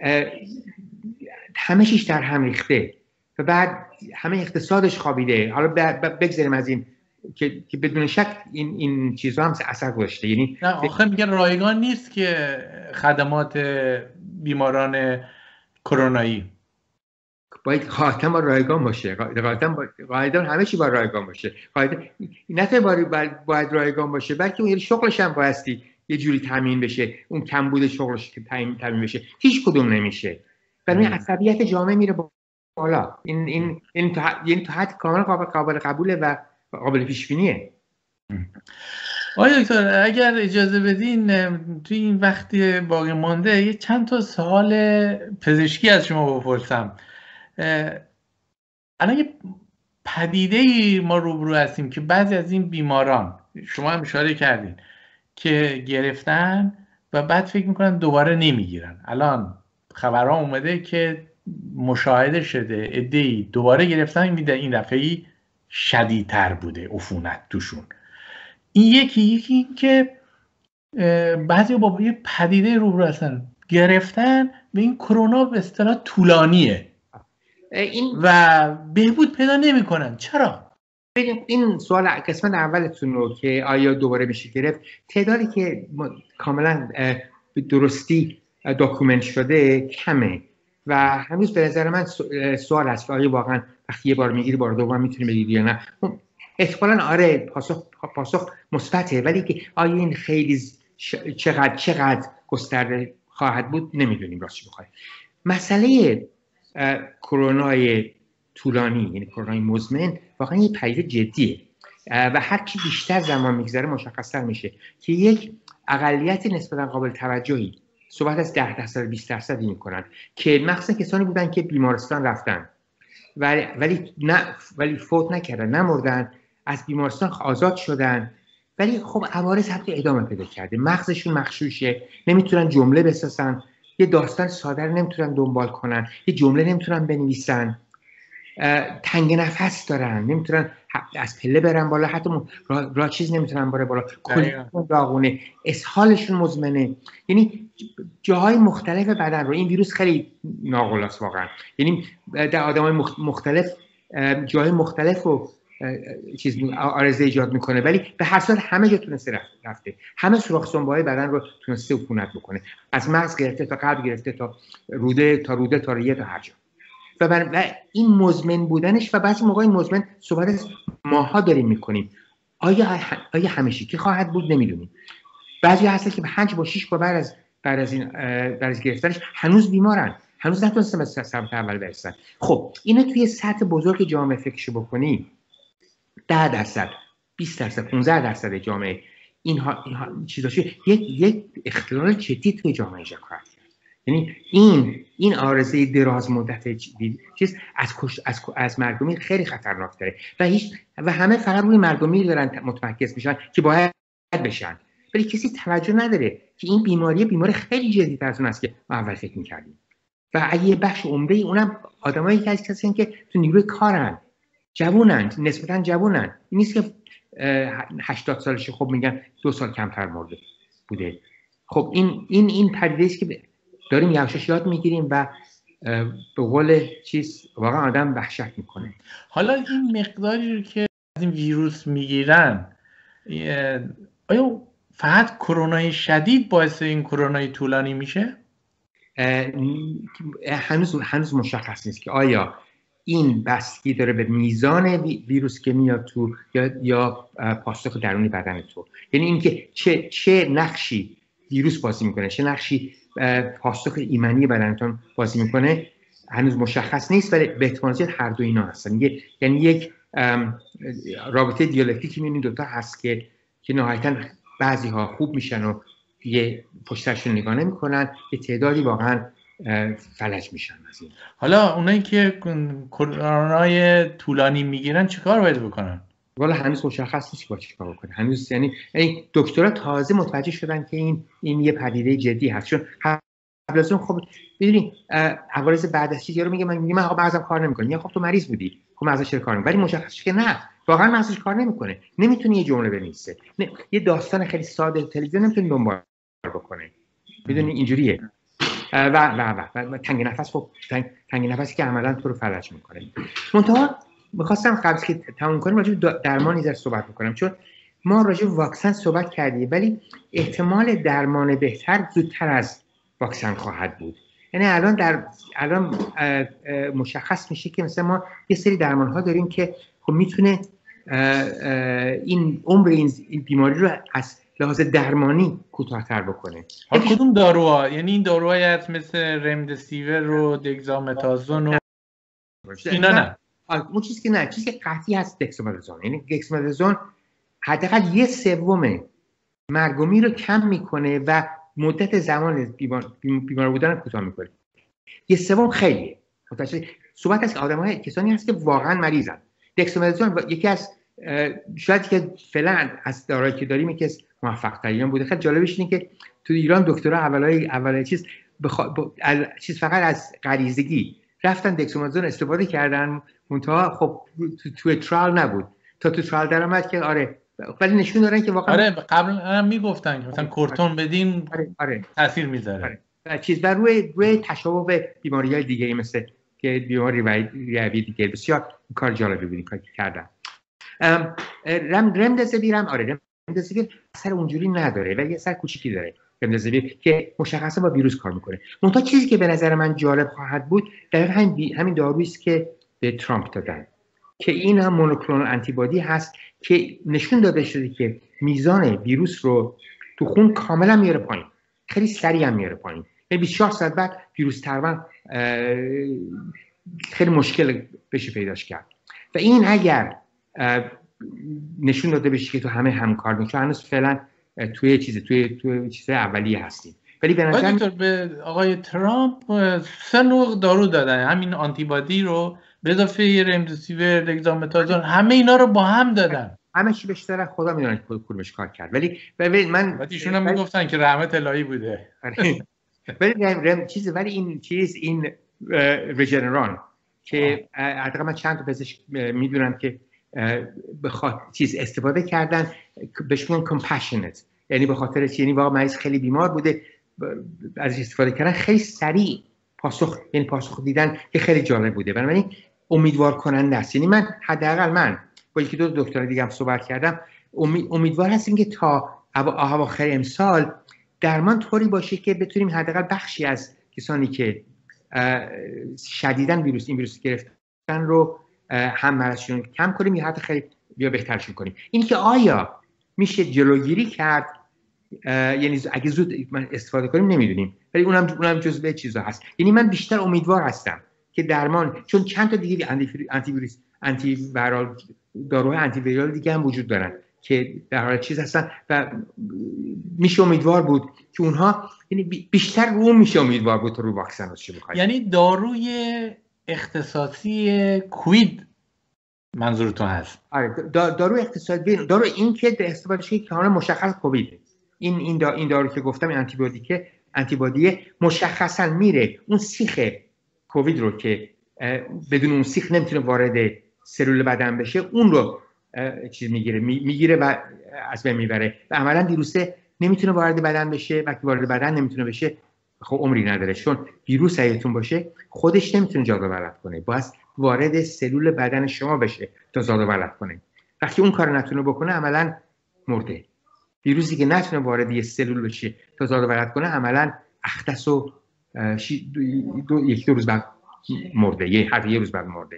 همه چیز در هم ریخته و بعد همه اقتصادش خوابیده. حالا بگذاریم از این که بدون شک این چیزها هم اثر گذاشته. یعنی نه آخه میگن رایگان نیست که خدمات بیماران کرونایی باید قاعدتا با رایگان باشه. قاعدتا همه چی با رایگان باشه. نه تنها باید رایگان باشه، بلکه اون شغلش هم بایستی یه جوری تامین بشه. اون کمبود شغلش که تامین بشه، هیچ کدوم نمیشه. برای عصبیت جامعه میره بالا. این تا حد کاملا قابل قبوله و قابل پیش بینیه. آقای دکتر اگر اجازه بدین توی این وقتی باقی مانده یه چند تا سوال پزشکی از شما بپرسم. الان یه پدیده‌ای ما روبرو هستیم که بعضی از این بیماران، شما هم اشاره کردین، که گرفتن و بعد فکر میکنن دوباره نمیگیرن. الان خبرها اومده که مشاهده شده عده‌ای دوباره گرفتن، این دفعه‌ای شدیدتر بوده عفونت توشون. این یکی که بعضی با یه پدیده روبرو هستن، گرفتن و این کرونا به اصطلاح طولانیه و بهبود پیدا نمیکنن. چرا؟ این سوال قسمت اولتون رو که آیا دوباره میشه گرفت، تعدادی که کاملا به درستی داکومنت شده کمه و هنوز به نظر من سوال هست که آیا واقعا وقتی یه بار میگیری بار دوم میتونی بگیری یا نه. احتمالاً آره، پاسخ مثبته، ولی که آیا این خیلی چقدر گسترده خواهد بود نمیدونیم راستش بخوای. مسئله کرونای طولانی یعنی کرونای مزمن واقعا یه پدیده جدیه و هر کی بیشتر زمان میگذره مشخص‌تر میشه که یک اقلیت نسبتاً قابل توجهی، صحبت از 10% 20% میکنن که مخصوصا کسانی بودن که بیمارستان رفتن ولی فوت نکردن، نمردن، از بیمارستان آزاد شدن، ولی خب عوارض حتی ادامه پیدا کرده. مغزشون مغشوشه، نمیتونن جمله بسازن، یه داستان ساده رو نمیتونن دنبال کنن، یه جمله نمیتونن بنویسن، تنگ نفس دارن، نمیتونن از پله برن بالا، حتی راه چیز نمیتونن بره بالا، کلیشون داغونه، اسهالشون مزمنه. یعنی جاهای مختلف بدن رو این ویروس خیلی ناقلاست واقعا. یعنی در آدمای مختلف جاهای مختلف رو آرزه ایجاد میکنه، ولی به هر صورت همه جا تونسته رفته، همه سوراخ سنبه‌های بدن رو تونسته عفونت بکنه، از مغز گرفته تا قلب گرفته تا روده تا ریه تا هر جا. و این مزمن بودنش، و بعضی موقع این مزمن صحبت از ماها داریم میکنیم، آیا همیشگی خواهد بود نمیدونیم. بعضی هستن که 5 با 6 بعد از گرفتنش هنوز بیمارن، هنوز نتونستن به سمت اول برسن. خب اینو توی سطح بزرگ جامعه فکرش بکنی، 10%، 20%، 15% جامعه اینها چیزاشو یک اختلال جدی توی جامعه ایجاد کرد. یعنی این آرزه دراز مدت چیز از مرگومیر خیلی خطرناک داره و همه فقط روی مرگومیر دارن متمرکز میشن که باید بشن، ولی کسی توجه نداره که این بیماری خیلی جدی‌تر از اون است که ما اول فکر می‌کردیم. و اگه یه بخش عمده اونم آدمایی که هستن که تو نیروی کارن، جوونن، نسبتاً جوونن، این نیست که 80 سالشه خب میگن 2 سال کمتر مرده بوده. خب این پدیده است که داریم یواشاش یاد میگیریم و به قول واقعا آدم وحشت میکنه. حالا این مقداری رو که از این ویروس میگیرن، آیا فقط کرونای شدید باعث این کرونای طولانی میشه؟ هنوز مشخص نیست که آیا این بستگی داره به میزان ویروس که میاد تو یا پاسخ درونی بدن تو. یعنی اینکه چه نقشی ویروس بازی میکنه، چه نقشی پاسخ ایمنی بدنتون بازی میکنه هنوز مشخص نیست، ولی به احتمال زیاد هر دو اینا هستن. یعنی یک رابطه دیالکتیکی بین این دوتا هست که نهایتاً بعضی ها خوب میشن و یه پشتشون نگاه نمیکنن، یه تعدادی واقعا فلج میشن از این. حالا اونایی که کرونای طولانی میگیرن چیکار باید بکنن؟ والا هنوز مشخص نیست چیکار بکنه. هنوز یعنی دکترها تازه متوجه شدن که این یه پدیده جدی هست. چون قبل از اون خب میدونی عوارض بعد از چیزی رو میگه، من مغزم کار نمیکنه، یا خب تو مریض بودی، خب مغزش چرا کار نمیکنه؟ ولی مشخص شد که نه، واقعا مغزش کار نمیکنه، نمیتونه یه جمله بنویسه، یه داستان خیلی ساده تلویزیون نمیتونه دنبال بکنه، میدونی اینجوریه. و تنگ نفس، خب تنگ نفسی که عملا تو رو فلج میکنه. منتها میخواستم قبل که تموم کنیم راجع به درمان یه ذره صحبت بکنم، چون ما راجع به واکسن صحبت کردیم، ولی احتمال درمان بهتر زودتر از واکسن خواهد بود. یعنی الان مشخص میشه که مثلا ما یه سری درمان ها داریم که خب میتونه این عمر این بیماری رو از لحاظ درمانی کوتاه‌تر بکنه. حالا کدوم داروها؟ یعنی این داروهایی هست مثل رمدسیور و دگزامتازون و اینا؟ نه اون چیزی که نه، چیزی که قطعی هست دکسامتازون. یعنی دکسامتازون حداقل 1/3 مرگومی رو کم میکنه و مدت زمان بیمار بودن رو کوتاه میکنه. 1/3 خیلیه. متوجه صحبت از آدم‌های کسانی هست که واقعا مریضن. دکسامتازون یکی از شاید که فعلا از داروهایی که داریم یکی از موفق ترین بوده. خیلی جالبش اینه که تو ایران دکترها اولای چیز فقط از غریزگی رفتن دکسامتازون استفاده کردن، منتها خب تو ترال نبود، تا تو ترال در اومد که آره، ولی نشون دادن که واقعا قبلا هم میگفتن که مثلا کورتون بدین تاثیر میذاره. چیز بر روی تشابه بیماری‌های دیگه مثل که بیماری ریوی دیگه بسیار کار جالبی بودی کار کردن. رمدسیویر هم رمدسیویر اثر اونجوری نداره و یه اثر کوچیکی داره رمدسیویر که مشخصا با ویروس کار میکنه. منتها چیزی که به نظر من جالب خواهد بود در همین دارویی است که به ترامپ دادن که این هم مونوکلونال آنتیبادی هست که نشون داده شده که میزان ویروس رو تو خون کاملا میاره پایین، خیلی سریع هم میاره پایین. یعنی 24 ساعت بعد ویروس تقریبا خیلی مشکل بشه پیداش کرد. و این اگر نشون داده بشه که تو همه همکار میشه، هنوز فعلا توی چیز اولیه هستیم، ولی به نظر به آقای ترامپ 3 نوع دارو دادن، همین آنتیبادی رو به اضافه رمدسیور، دگزامتازون، همه اینا رو با هم دادن. همه چی بهتره، خدا میدونه کدومش کار کرد. ولی ایشون هم میگفتن که رحمت الهی بوده. ولی این رژنران که حداقل من چند تا پزشک میدونم که چیز استفاده کردن، بهش میگن compassionate، یعنی به خاطر یعنی واقعا مریض خیلی بیمار بوده، ازش استفاده کردن، خیلی سریع پاسخ دیدن که خیلی جالب بوده. بنابراین امیدوار کننده است. یعنی من حداقل من با یکی دو دکتر دیگه هم صحبت کردم، امیدوار هستیم که تا اواخر امسال درمان طوری باشه که بتونیم حداقل بخشی از کسانی که شدیداً این ویروس گرفتن رو هم مرضشون کم کنیم یا حتی خیلی بیا بهترشون کنیم. این که آیا میشه جلوگیری کرد، یعنی اگه زود من استفاده کنیم نمیدونیم، ولی اونم جزء چیزا هست. یعنی من بیشتر امیدوار هستم که درمان، چون چند تا دیگه آنتی ویرال داروهای آنتی ویرال دیگه هم وجود دارن که در حال چیز هستن و میشه امیدوار بود که اونها، یعنی بیشتر رو میشه امیدوار بود رو واکسن هاش بخواید. یعنی داروی اختصاصی کوید منظورتون هست؟ آره، دارو اختصاصی، دارو این که استفاده شده که مشخص کووید، این دارو که گفتم، این آنتیبادی مشخصا میره اون سیخ کووید رو که بدون اون سیخ نمیتونه وارد سلول بدن بشه، اون رو چیز میگیره و از بین میبره و عملا ویروس نمیتونه وارد بدن بشه. وقتی وارد بدن نمیتونه بشه خب عمری نداره، چون ویروس ایتون باشه خودش نمیتونه زاد و ولد کنه، باید وارد سلول بدن شما بشه تا زاد و ولد کنه. وقتی اون کار نتونه بکنه عملا مرده. ویروسی که نتونه وارد یه سلول بشه تا زاد و ولد کنه عملا اختص و یک دو روز بعد مرده، یه روز بعد مرده.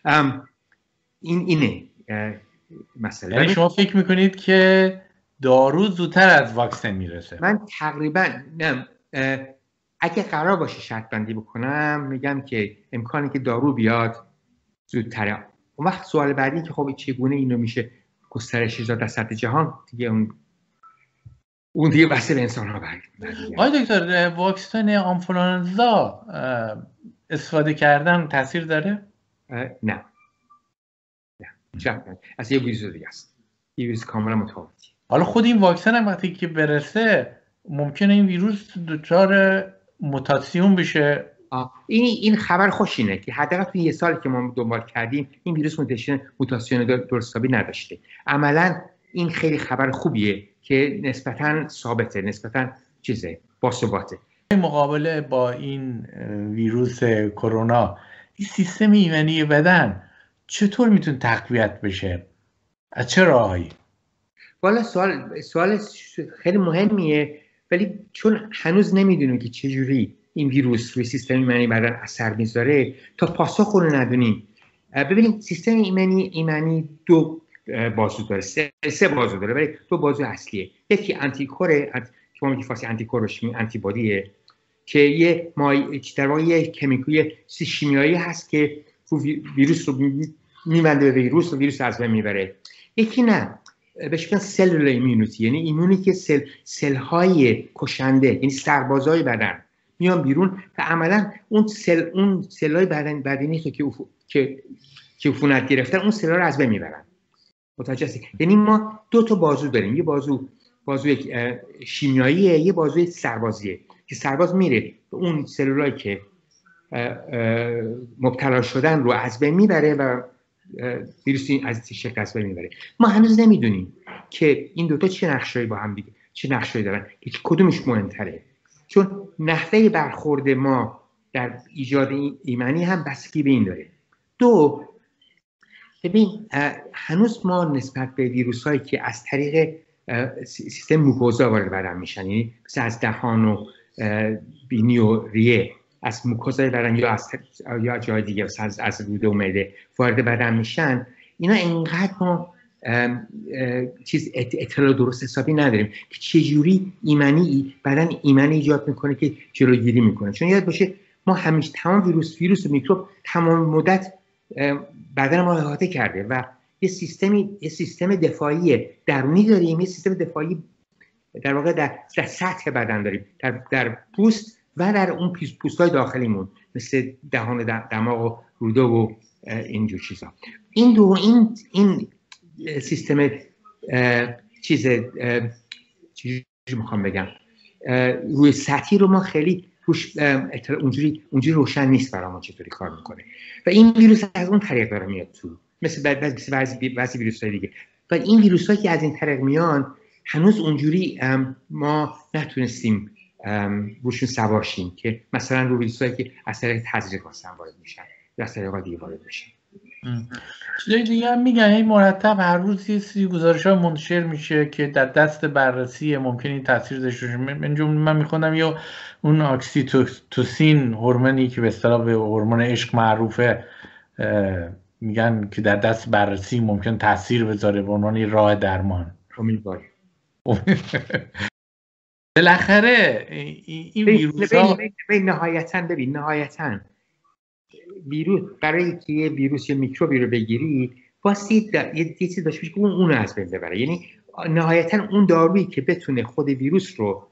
اینه مسئله. یعنی شما فکر میکنید که دارو زودتر از واکسن میرسه؟ من تقریبا اگه قرار باشه شرط بندی بکنم میگم که امکانی که دارو بیاد زودتره. اون وقت سوال بعدی که خب چگونه اینو میشه گسترش داد در سطح جهان، دیگه اون دیگه بحث به انسان ها برگرده. آقای دکتر، واکسن آنفولانزا استفاده کردن تاثیر داره؟ نه از یه ویروس دیگه است، یه ویروس کاملا متفاوتی. حالا خود این واکسن هم وقتی که برسه ممکنه این ویروس دچار موتاسیون بشه. این خبر خوش اینه که حداقل توی یه سالی که ما دنبال کردیم این ویروس موتاسیون درستابی نداشته. عملا این خیلی خبر خوبیه که نسبتاً ثابته، نسبتاً باثباته. مقابله با این ویروس کرونا، این سیستم ایمنی بدن چطور میتونه تقویت بشه؟ از چه راهی؟ والا سوال خیلی مهمیه، ولی چون هنوز نمیدونیم که چجوری این ویروس روی سیستم ایمنی بدن اثر میذاره، تا پاسخ رو ندونیم. ببینید سیستم ایمنی دو بازو داره، سه بازو داره، ولی دو بازو اصلیه. یکی آنتیکوره که ما میگیم فارسی آنتیکورش میگیم آنتیبادیه، که یه در واقع یه کمیکوی شیمیایی هست که ویروس رو میبنده به ویروس و ویروس از بین میبره. یکی نه، بهش میگن سلول ایمونیتی، یعنی ایمونی که سل های کشنده، یعنی سربازای بدن میان بیرون و عملا اون سلای بدنی که عفونت گرفتن اون سلا رو از بین میبرن. متوجه هستی؟ یعنی ما دو تا بازو داریم، یه بازوی شیمیاییه، یه بازوی سربازیه که سرباز میره به اون سلولایی که مبتلا شدن رو از بین میبره و ویروس از شکل از بین میبره. ما هنوز نمیدونیم که این دوتا چه نقشه‌ای با هم دیگه چه نقشه‌ای دارن، که کدومش مهمتره، چون نحوه برخورد ما در ایجاد ایمنی هم بستگی به این داره. دو، ببین هنوز ما نسبت به ویروس‌هایی که از طریق سیستم موکوزا وارد بدن میشن، یعنی مثل از دهان و بینی و ریه، از موکوزای بدن یا جای دیگه از روده و معده وارد بدن میشن، اینا اینقدر ما اطلاع درست حسابی نداریم که چجوری بدن ایمنی ایجاد میکنه که جلوگیری میکنه. چون یاد باشه ما همیشه تمام ویروس و میکروب تمام مدت بدن ما احاطه کرده و یه سیستم دفاعی درونی داریم، یه سیستم دفاعی در واقع در سطح بدن داریم، در پوست و در اون پوست‌های داخلیمون مثل دهان و دماغ و روده و اینجور چیزا. این سیستم چیزی میخوام بگم روی سطحی رو ما خیلی اونجوری روشن نیست برای ما چطوری کار میکنه و این ویروس از اون طریق داره میاد تو. مثل بعضی ویروس‌های دیگه. و این ویروس‌هایی که از این طریق میان هنوز اونجوری ما نتونستیم روشون سواشیم که مثلا رو ویروس‌هایی که از طریق تزریق وارد میشن یا از طریق دیگه وارد میشن. چیزای دیگه هم میگن این مرتب هر روز یه سری گزارش‌ها منتشر میشه که در دست بررسی ممکن این تاثیر داشته باشه. من جمله من میخوندم یا اون اکسیتوسین هورمونی که به اصطلاح به هورمون عشق معروفه میگن که در دست بررسی ممکن تاثیر بذاره به عنوان راه درمان. امیدوارم. بالاخره این ویروس‌ها نهایتاً ویروس برای که یه ویروس یا میکروبی رو بگیری واسه یه چیزی داشته باشه که اون از بین ببره. یعنی نهایتاً اون دارویی که بتونه خود ویروس رو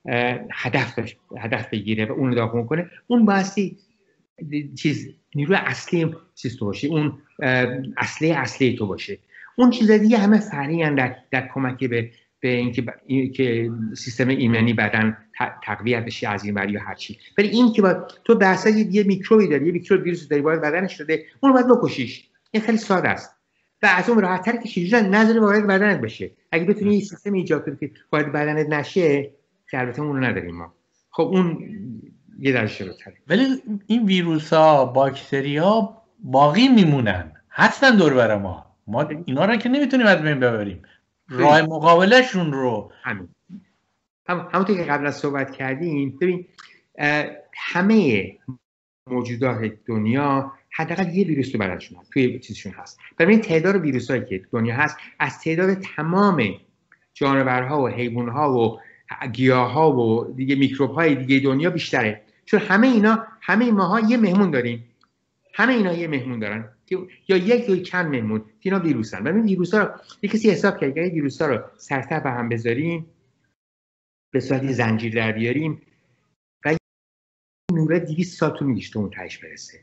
هدف بگیره و اون رو داغون کنه، اون باعثی نیروی اصلی چیز تو باشه، اون اصلی تو باشه. اون چیز دیگه همه فرعی در کمک به اینکه سیستم ایمنی بدن تقویت بشه از این ور یا هر چی. ولی این که تو بحثا یه میکروبی داری، یه میکروب ویروس داری وارد بدنش شده، اون رو باید بکشیش. این خیلی ساده است و از اون راحت‌تر که چیزی نذاری وارد بدنت بشه. اگه بتونی یه سیستم ایجاد کنی که وارد بدنت نشه، که البته اون رو نداریم ما. خب اون یه درجه بهتره. ولی این ویروس‌ها، باکتری‌ها باقی میمونن، هستن دور بر ما اینا رو که نمیتونیم از بین ببریم. راه مقابلشون رو همونطور که قبلا صحبت کردیم، ببین همه موجودات دنیا حداقل یه ویروس تو بدنشون هست، توی چیزشون هست. ببین تعداد ویروسایی که دنیا هست از تعداد تمام جانورها و حیوانات و گیاها و دیگه میکروب‌های دیگه دنیا بیشتره، چون همه ماها یه مهمون داریم. همه اینا یه مهمون دارن یا یک یا چند مهمون که اینا ویروسن. ببین ویروسا رو یه کسی حساب کرد، اگه ویروسا رو سرتر به هم بذاریم، به صورت زنجیر در بیاریم و نوره 200 سال طول می‌کشه تا اون تهش برسه.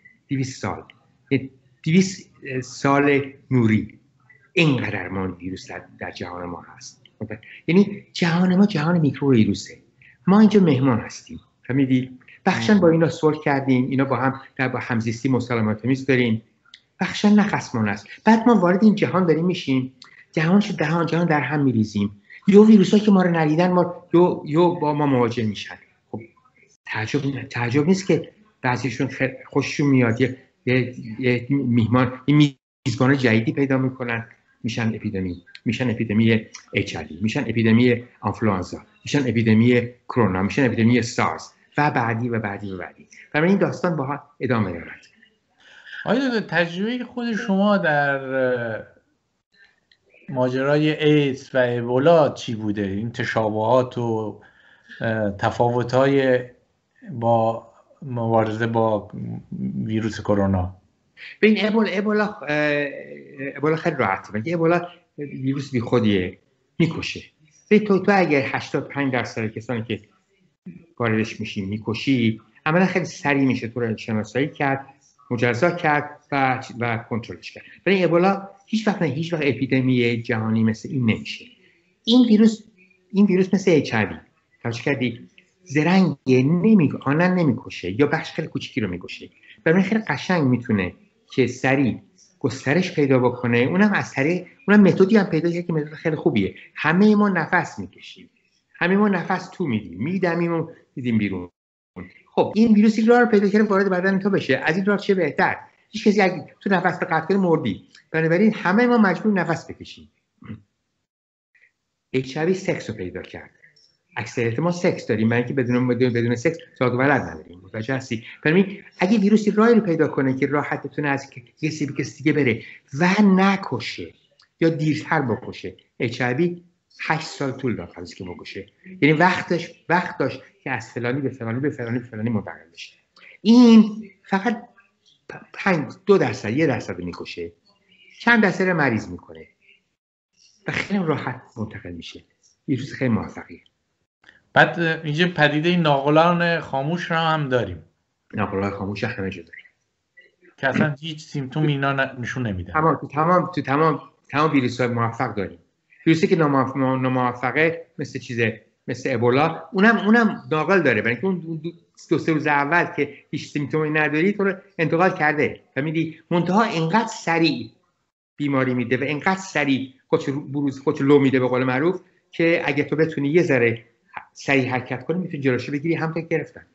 200 سال نوری اینقدر ما ویروس در جهان ما هست. یعنی جهان ما جهان میکرو ویروسه. ما اینجا مهمان هستیم. فهمیدی؟ بخشن با اینا صلح کردیم، اینا با همزیستی مسالمت آمیز داریم. بخشن نه خصمان است. بعد ما وارد این جهان داریم میشیم، جهان در هم میریزیم. یا ویروسایی که ما رو ندیدن ما یا با ما مواجه میشن. خب تعجب نیست که بعضیشون خوششون میاد یه میزبان جدیدی پیدا میکنن، میشن اپیدمی HIV، میشن اپیدمی آنفلوانزا، میشن اپیدمی کرونا، میشن اپیدمی سارس و بعدی. و این داستان با ادامه دارد. آیا تجربه خود شما در ماجرای ایدز و ابولا چی بوده؟ این تشابهات و تفاوت‌های با مبارزه با ویروس کرونا؟ ببین ابولا خیلی راحته. ببین ابولا ویروس بی خودیه، میکشه. تو اگر 85% کسانی که واردش میشی میکشی، عملا خیلی سریع میشه تو رو شناسایی کرد، مجزا کرد و کنترلش کرد. ولی ابولا هیچ وقت اپیدمی جهانی مثل این نمیشه. این ویروس مثل HIV توجه کردی زرنگ آنن نمیکشه یا بخش خیلی کوچیکی رو میکشه. برای خیلی قشنگ میتونه که سریع گسترش پیدا بکنه. اونم متدی هم پیدا کرد که متد خیلی خوبیه. همه ما نفس میکشیم، همه ما نفس تو میدیم و میدیم بیرون. خب این ویروس یک راه رو پیدا کرده وارد بدن تو بشه. از این راه چه بهتر؟ هیچ کسی اگه تو نفس قطع کنه مردی. بنابراین همه ما مجبور نفس بکشیم. HIV سکس رو پیدا کرد. اکثریت ما سکس داریم، برای اینکه بدون سکس زاد و ولد نداریم. متوجه هستی؟ ببین اگه ویروسی راهی رو پیدا کنه که راحت بتونه از کسی به کسی دیگه بره و نکشه یا دیرتر بکشه، HIV 8 سال طول داد تا که بکشه. یعنی وقت داشت که از فلانی به فلانی منتقل بشه. این فقط 2% میکشه، چند درصد مریض میکنه و خیلی راحت منتقل میشه. ویروس خیلی موفقیه. بعد اینجا پدیده ناقلان خاموش رو هم داریم. ناقلان خاموش همه جا داریم که اصلا هیچ سیمتوم اینا نشون نمیدن. تمام ویروس‌های موفق داریم. ویروسی که ناموفقه مثل ابولا، اونم ناقل داره، برای اینکه اون 2-3 روز اول که هیچ سیمتومی نداری تو رو انتقال کرده. فهمیدی؟ منتها اینقدر سریع بیماری میده و اینقدر سریع خودش لو میده به قول معروف که اگه تو بتونی یه ذره سریع حرکت کنی میتونی جلوشو بگیری. همونطور که گرفتن.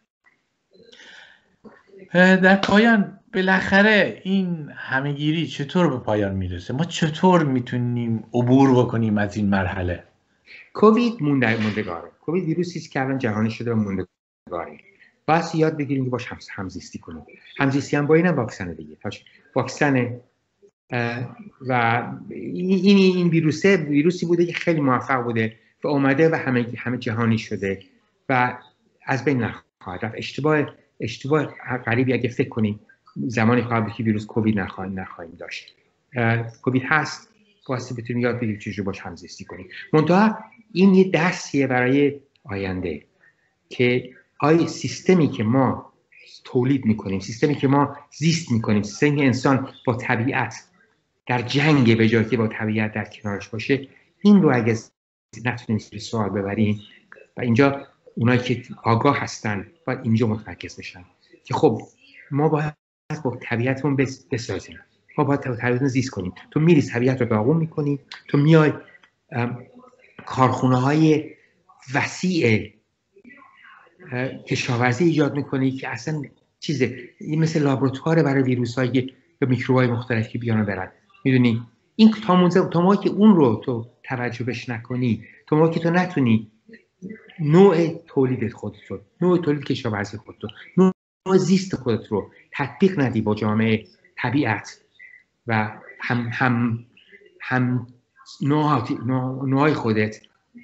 در پایان بالاخره این همهگیری چطور به پایان میرسه؟ ما چطور میتونیم عبور بکنیم از این مرحله؟ کووید موندگاره. کووید ویروسی است که الان جهانی شده و موندگاره. باید یاد بگیریم که باش همزیستی کنیم. همزیستی هم با اینم واکسن دیگه. واکسن و این ویروسی بوده که خیلی موفق بوده و اومده و همه جهانی شده و از بین نخواهد رفت. اشتباه غریبی اگه فکر کنیم زمانی خواهد بود که ویروس کووید نخواهیم داشت. کووید هست، واسه بتونیم یاد بگیریم چجوری باش همزیستی کنیم. منتها این یه درسیه برای آینده که سیستمی که ما تولید میکنیم، سیستمی که ما زیست میکنیم، سیستمی که انسان با طبیعت در جنگ به جای که با طبیعت در کنارش باشه، این رو اگه نتونیم سوال ببریم و اینجا اونایی که آگاه هستن باید اینجا متمرکز بشن که خب ما باید با طبیعتمون بسازیم، ما باید طبیعتمون زیست کنیم. تو میری طبیعت رو داغون میکنی، تو میای کارخونه های وسیع کشاورزی ایجاد میکنی که اصلا این مثل لابراتوار برای ویروس های یا میکروبای مختلف که بیان و برن. میدونی این تا موقعی که اون رو تو توجه بهش نکنی، تا موقعی که تو نتونی نوع تولید خودت رو، نوع تولید کشاورزی خودت رو، نوع زیست خودت رو تطبیق ندی با جامعه، طبیعت و هم نوعای خودت،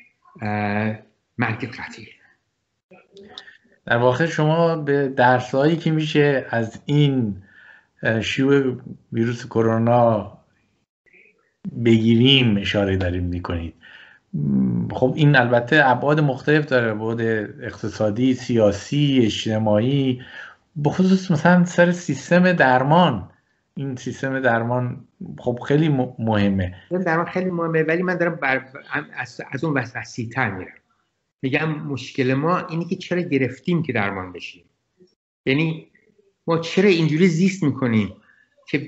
مرگ قطعی. در واقع شما به درسایی که میشه از این شیوع ویروس کرونا بگیریم اشاره داریم میکنید. خب این البته ابعاد مختلف داره، ابعاد اقتصادی، سیاسی، اجتماعی، بخصوص مثلا سر سیستم درمان. این سیستم درمان خب خیلی مهمه. درمان خیلی مهمه، ولی من دارم از اون وسیع‌تر میرم. میگم مشکل ما اینه که چرا گرفتیم که درمان بشیم. یعنی ما چرا اینجوری زیست میکنیم که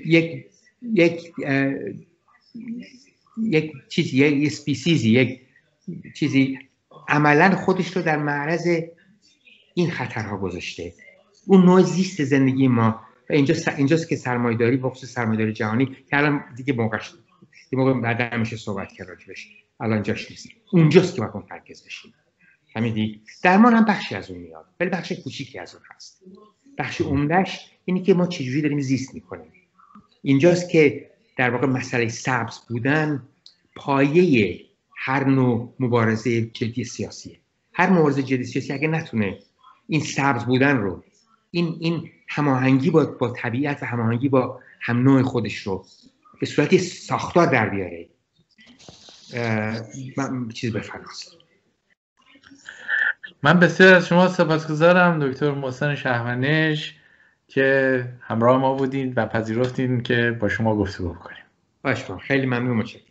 یک چیزی، یک اسپیسیزی، یک چیزی عملا خودش رو در معرض این خطرها گذاشته. اون نوع زیست زندگی ما و اینجاست که سرمایه‌داری، بخصوص سرمایه‌داری جهانی که الان دیگه موقع بعدا میشه صحبت کرد راجبش، الان جاش نیست، اونجاست که باید مرکز بشیم. فهمیدی؟ درمان هم بخشی از اون میاد، ولی بخش کوچیکی از اون هست. بخش عمده‌اش اینه که ما چجوری داریم زیست میکنیم. اینجاست که در واقع مسئله سبز بودن پایه هر نوع مبارزه جدی سیاسیه. هر مبارزه جدی سیاسی اگه نتونه این سبز بودن رو، این هماهنگی با طبیعت و هماهنگی با هم نوع خودش رو به صورت ساختار در بیاره، چیز بفرماست. من بسیار از شما سپاسگزارم دکتر محسن شهوندنژ که همراه ما بودین و پذیرفتین که با شما گفتگو کنیم. خیلی ممنون.